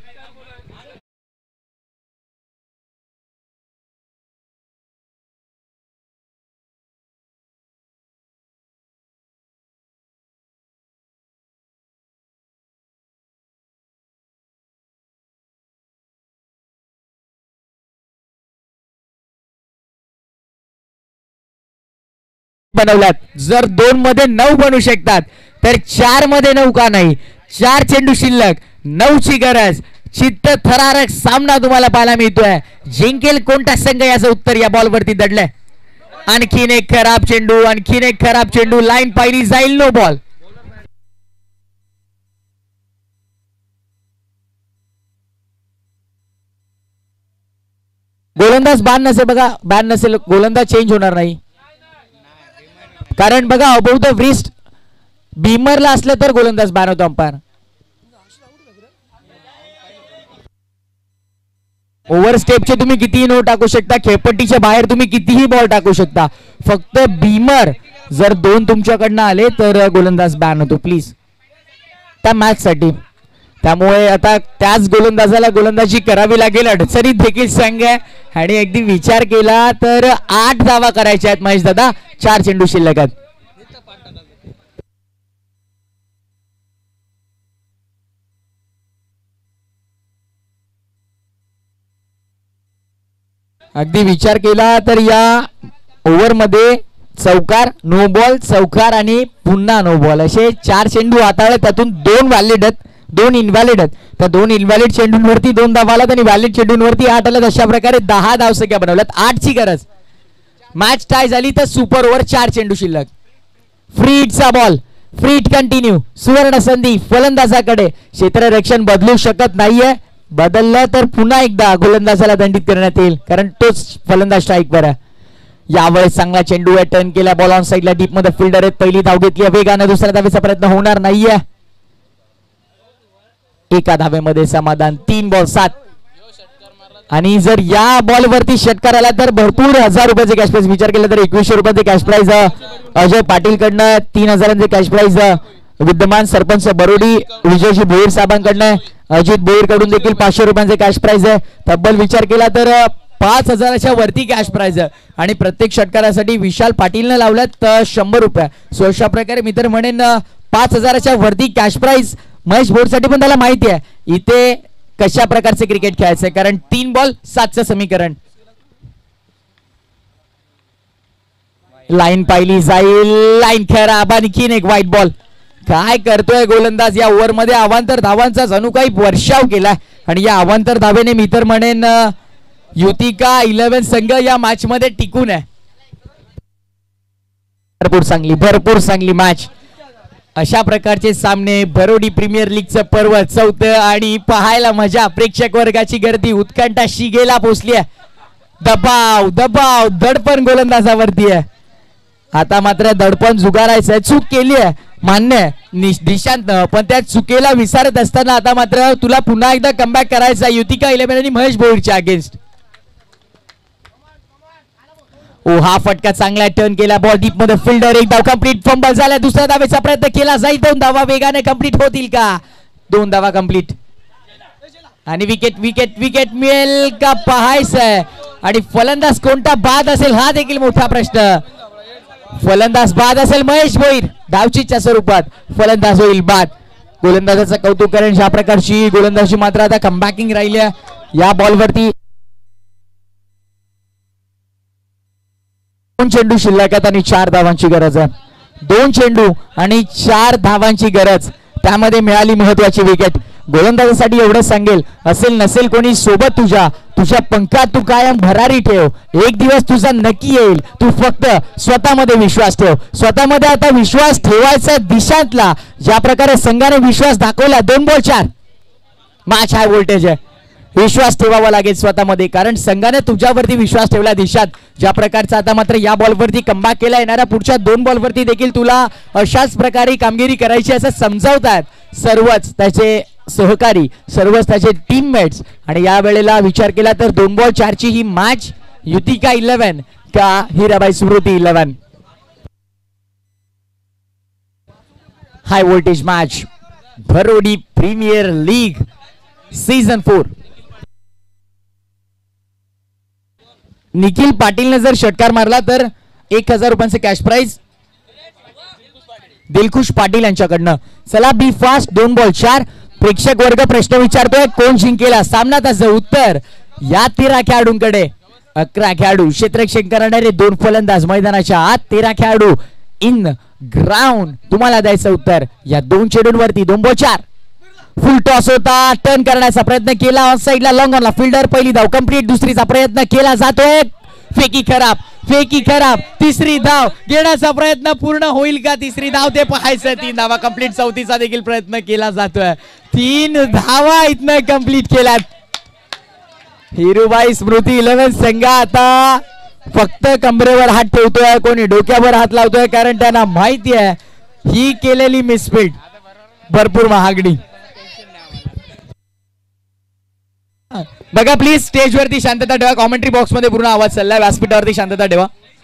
बनवल्यात. जर 2 मध्ये 9 बनू शकतात तर 4 मध्ये 9 का नाही. 4 चेंडू शिल्लक. 9ची गरज. चित्त थरारक सामना तुम्हाला पाहायला मिळतोय. जिंकेल कोणता संघ याचं उत्तर या बॉल वरती दडलंय. आणखीन एक खराब चेंडू. आणखीन एक खराब चेंडू. लाईन पाहिली जाईल. No ball. गोलंदाज बॅन नसेल बघा. बॅन नसेल गोलंदाज चेंज होणार नाही. कारण बघा अबाउट द व्रिस्ट बीमरला असलं तर गोलंदाज बॅन होतो अंपायर. ओव्हर स्टेपचे तुम्ही कितीही नो टाकू शकता. खेळपट्टीच्या बाहेर तुम्ही कितीही बॉल टाकू शकता. फक्त बीमर जर 2 तुमच्याकडनं आले तर गोलंदाज बॅन होतो प्लीज त्या मॅच साठी. त्यामुळे आता त्याच गोलंदाजाला गोलंदाजी करावी लागेल. अडचणीत देखील संघ आहे आणि अगदी विचार केला तर 8 धावा करायच्या आहेत महेश दादा. 4 चेंडू शिल्लक आहेत. अगदी विचार केला तर या ओव्हर मध्ये चौकार, नो बॉल, चौकार आणि पुन्हा नो बॉल असे 4 चेंडू हाताळले. त्यातून 2 व्हॅलिड आहेत, 2 इनव्हॅलिड आहेत. त्या 2 इनव्हॅलिड चेंडूंवरती 2 धावा आल्यात आणि व्हॅलिड चेंडूंवरती 8 आल्यात. अशा प्रकारे 10 धावसंख्या बनवल्यात. 8ची गरज. मॅच टाय झाली तर सुपर ओव्हर. 4 चेंडू शिल्लक. फ्री हिटचा बॉल. फ्रीट कंटिन्यू, सुवर्ण संधी फलंदाजाकडे. क्षेत्ररक्षण बदलू शकत नाहीये, बदललं तर पुन्हा एकदा गोलंदाजाला दंडित करण्यात येईल, कारण तोच फलंदाज स्ट्राईक वर आहे. यावेळेस चांगला चेंडू टर्न केला, बॉल ऑन साईडला डीप मध्ये फिल्डर आहेत. पहिली धाव घेतली वेगाने, दुसऱ्या धावेचा प्रयत्न होणार नाहीये. एका धावेमध्ये समाधान. 3 बॉल 7. आणि जर या बॉल वरती षटकार आला तर भरपूर 1000 रुपयाचे कॅश प्राइज. विचार केला तर 2100 रुपयाचे कॅश प्राइज अजय पाटील कडनं, 3000चे कॅश प्राइज विद्यमान सरपंच बरोडी विजयजी भोईर साहेबांकडनं, अजित भोईर कडून देखील 500 रुपयांचे कॅश प्राइज आहे. तब्बल विचार केला तर 5000च्या वरती कॅश प्राइज आहे. आणि प्रत्येक षटकारासाठी विशाल पाटीलने लावल्यात 100 रुपये. सो अशा प्रकारे मी तर म्हणेन 5000च्या वरती कॅश प्राइज महेश भोईरसाठी पण त्याला माहिती आहे इथे कशा प्रकारचे क्रिकेट खेळायचंय, कारण 3 बॉल 7चं समीकरण. लाईन पाहिली जाईल, लाईन खराब, आणखीन एक व्हाईट बॉल. काय करतोय गोलंदाज या ओव्हर मध्ये? अवांतर धावांचा जणू काही वर्षाव केलाय. आणि या अवांतर धावेने मी तर म्हणेन युतिका 11 संघ या मॅच मध्ये टिकून आहे. भरपूर चांगली मॅच. अशा प्रकारचे सामने बरोडी प्रीमियर लीगचं पर्व 4थं आणि पाहायला मजा. प्रेक्षक वर्गाची गर्दी उत्कंठा शिगेला पोहोचली आहे. दबाव दबाव दडपण गोलंदाजावरती आहे. आता मात्र दडपण जुगारायचं. चूक केली आहे मान्य आहे दिशांत, पण त्या चुकीला विसरत असताना आता मात्र तुला पुन्हा एकदा कमबॅक करायचा युतिका 11 आणि महेश भोईरच्या अगेन्स्ट. हा फटका चांगला टर्न केला, बॉल डीप मध्ये फिल्डर. एक धाव कंप्लीट, फंबल झाला. दुसऱ्या धावेचा प्रयत्न केला जाईल. 2 धावा वेगाने कंप्लीट होतील का? 2 धावा कंप्लीट. आणि विकेट विकेट विकेट मिळेल का पाहायचंय. आणि फलंदाज कोणता बाद असेल हा देखील मोठा प्रश्न. फलंदाज बाद असेल महेश भोईर, धावचीच्या स्वरूपात फलंदाज होईल बाद. गोलंदाजाचं कौतुक करेन. ज्या प्रकारची गोलंदाजी मात्र आता कमबॅकिंग राहिली आहे या बॉलवरती. 2 चेंडू शिल्लक आहेत आणि 4 धावांची गरज आहे. 2 चेंडू आणि 4 धावांची गरज, त्यामध्ये मिळाली महत्वाची विकेट. गोलंदाजासाठी एवढं सांगेल, असेल नसेल कोणी सोबत तुझ्या पंखात तू कायम भरारी ठेव. एक दिवस तुझा नक्की येईल. तू फक्त स्वतःमध्ये विश्वास ठेव. स्वतःमध्ये आता विश्वास ठेवायचा दिशांतला. ज्या प्रकारे संघाने विश्वास दाखवला 2 बॉल 4. मॅच हाय व्होल्टेज आहे. विश्वास ठेवावा लागेल स्वतःमध्ये, कारण संघाने तुझ्यावरती विश्वास ठेवला. दिशात ज्या प्रकारचा आता मात्र या बॉलवरती कमबॅक केला, येणाऱ्या पुढच्या 2 बॉलवरती देखील तुला अशाच प्रकारे कामगिरी करायची असं समजावतात सर्वच त्याचे सहकारी, सर्वच त्याचे टीममेट्स. आणि या वेळेला विचार केला तर 2 बॉल 4 ची ही मॅच युतिका 11 का Hirabai Smriti 11. High voltage match Barodi premier league season 4. Nikhil पाटीलने जर षटकार मारला तर 1000 रुपयांचे कॅश प्राइज दिलखुश पाटील यांच्याकडनं. चला बी फास्ट. 2 बॉल 4. प्रेक्षक वर्ग प्रश्न विचारतोय कोण जिंकेला सामना. त्याचं उत्तर या 13 खेळाडूंकडे. 11 खेळाडू क्षेत्ररक्षण करणारे, 2 फलंदाज मैदानाच्या आत, 13 खेळाडू इन ग्राउंड. तुम्हाला द्यायचं उत्तर या 2 चेंडूंवरती. 2 बॉल 4. फुल टॉस होता, टर्न करण्याचा प्रयत्न केला ऑन साईडला, लॉंग ऑनला फिल्डर. पहिली धाव कंप्लीट, दुसरीचा प्रयत्न केला जातोय. फेकी खराब. तिसरी धाव घेण्याचा प्रयत्न पूर्ण होईल का? तिसरी धाव ते पाहायचं. 3 धावा कंप्लीट. 34चा देखील प्रयत्न केला जातोय. 3 धावा इथनं कंप्लीट केल्यात. हिरुबाई स्मृती 11 संघ आता फक्त कमरेवर हात ठेवतोय, कोणी डोक्यावर हात लावतोय, कारण त्यांना माहिती आहे ही केलेली मिसफील्ड भरपूर महागडी. बघा प्लीज स्टेजवरती शांतता ठेवा. कॉमेंट्री बॉक्स मध्ये पूर्ण आवाज चाललाय. व्यासपीठावरती शांतता ठेवा.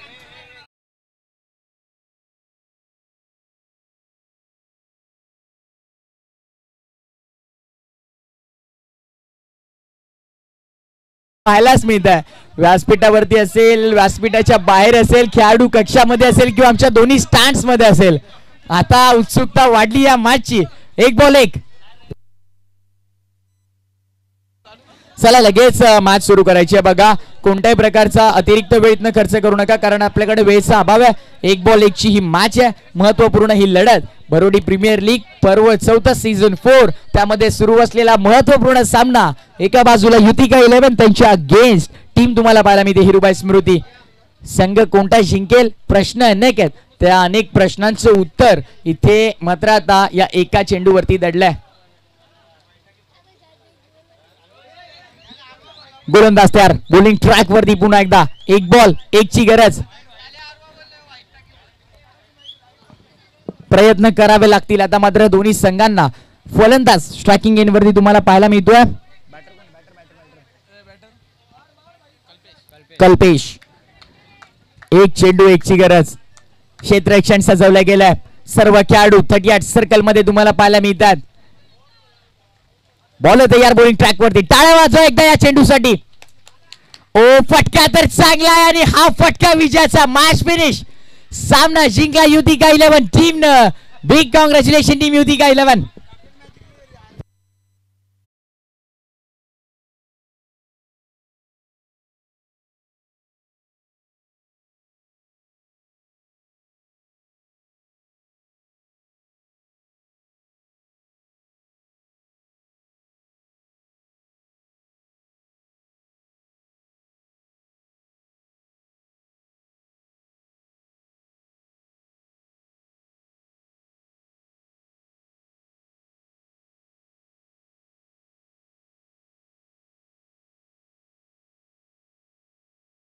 पाहायलाच मिळत आहे. व्यासपीठावरती असेल, व्यासपीठाच्या बाहेर असेल, खेळाडू कक्षामध्ये असेल किंवा आमच्या दोन्ही स्टँड्स मध्ये असेल, आता उत्सुकता वाढली या मॅचची. 1 बॉल 1. चला लगेच मॅच सुरू करायची आहे. बघा कोणत्याही प्रकारचा अतिरिक्त वेळ इथनं खर्च करू नका, कारण आपल्याकडे वेळेचा अभाव आहे. 1 बॉल 1 ची ही मॅच आहे. महत्वपूर्ण ही लढत बरोडी प्रीमियर लीग पर्व 4 सीझन 4. त्यामध्ये सुरू असलेला महत्वपूर्ण सामना. एका बाजूला युतिका 11 त्यांच्या अगेन्स्ट टीम तुम्हाला पाहायला मिळते हिरुबाई स्मृती. संघ कोणता जिंकेल प्रश्न अनेक आहेत. त्या अनेक प्रश्नांचं उत्तर इथे मात्र आता या एका चेंडूवरती दडलंय. गोलंदाज तयार, बॉलिंग ट्रॅक वरती पुन्हा एकदा. एक बॉल एक ची गरज. प्रयत्न करावे लागतील आता मात्र दोन्ही संघांना. फलंदाज स्ट्रायकिंग एंड वरती तुम्हाला पाहायला मिळतोय कल्पेश. एक चेंडू एक ची गरज. क्षेत्ररक्षण सजवलं गेलंय. सर्व खेळाडू 38 सर्कल मध्ये तुम्हाला पाहायला मिळतात. बॉल तयार, बॉलिंग ट्रॅक वरती. टाळ्या वाजवा एकदा या चेंडूसाठी. ओ फटका तर चांगला आहे आणि हा फटका विजयाचा. Match finish. सामना जिंकला युतिका 11 टीम न. Big congratulation team Yutika 11.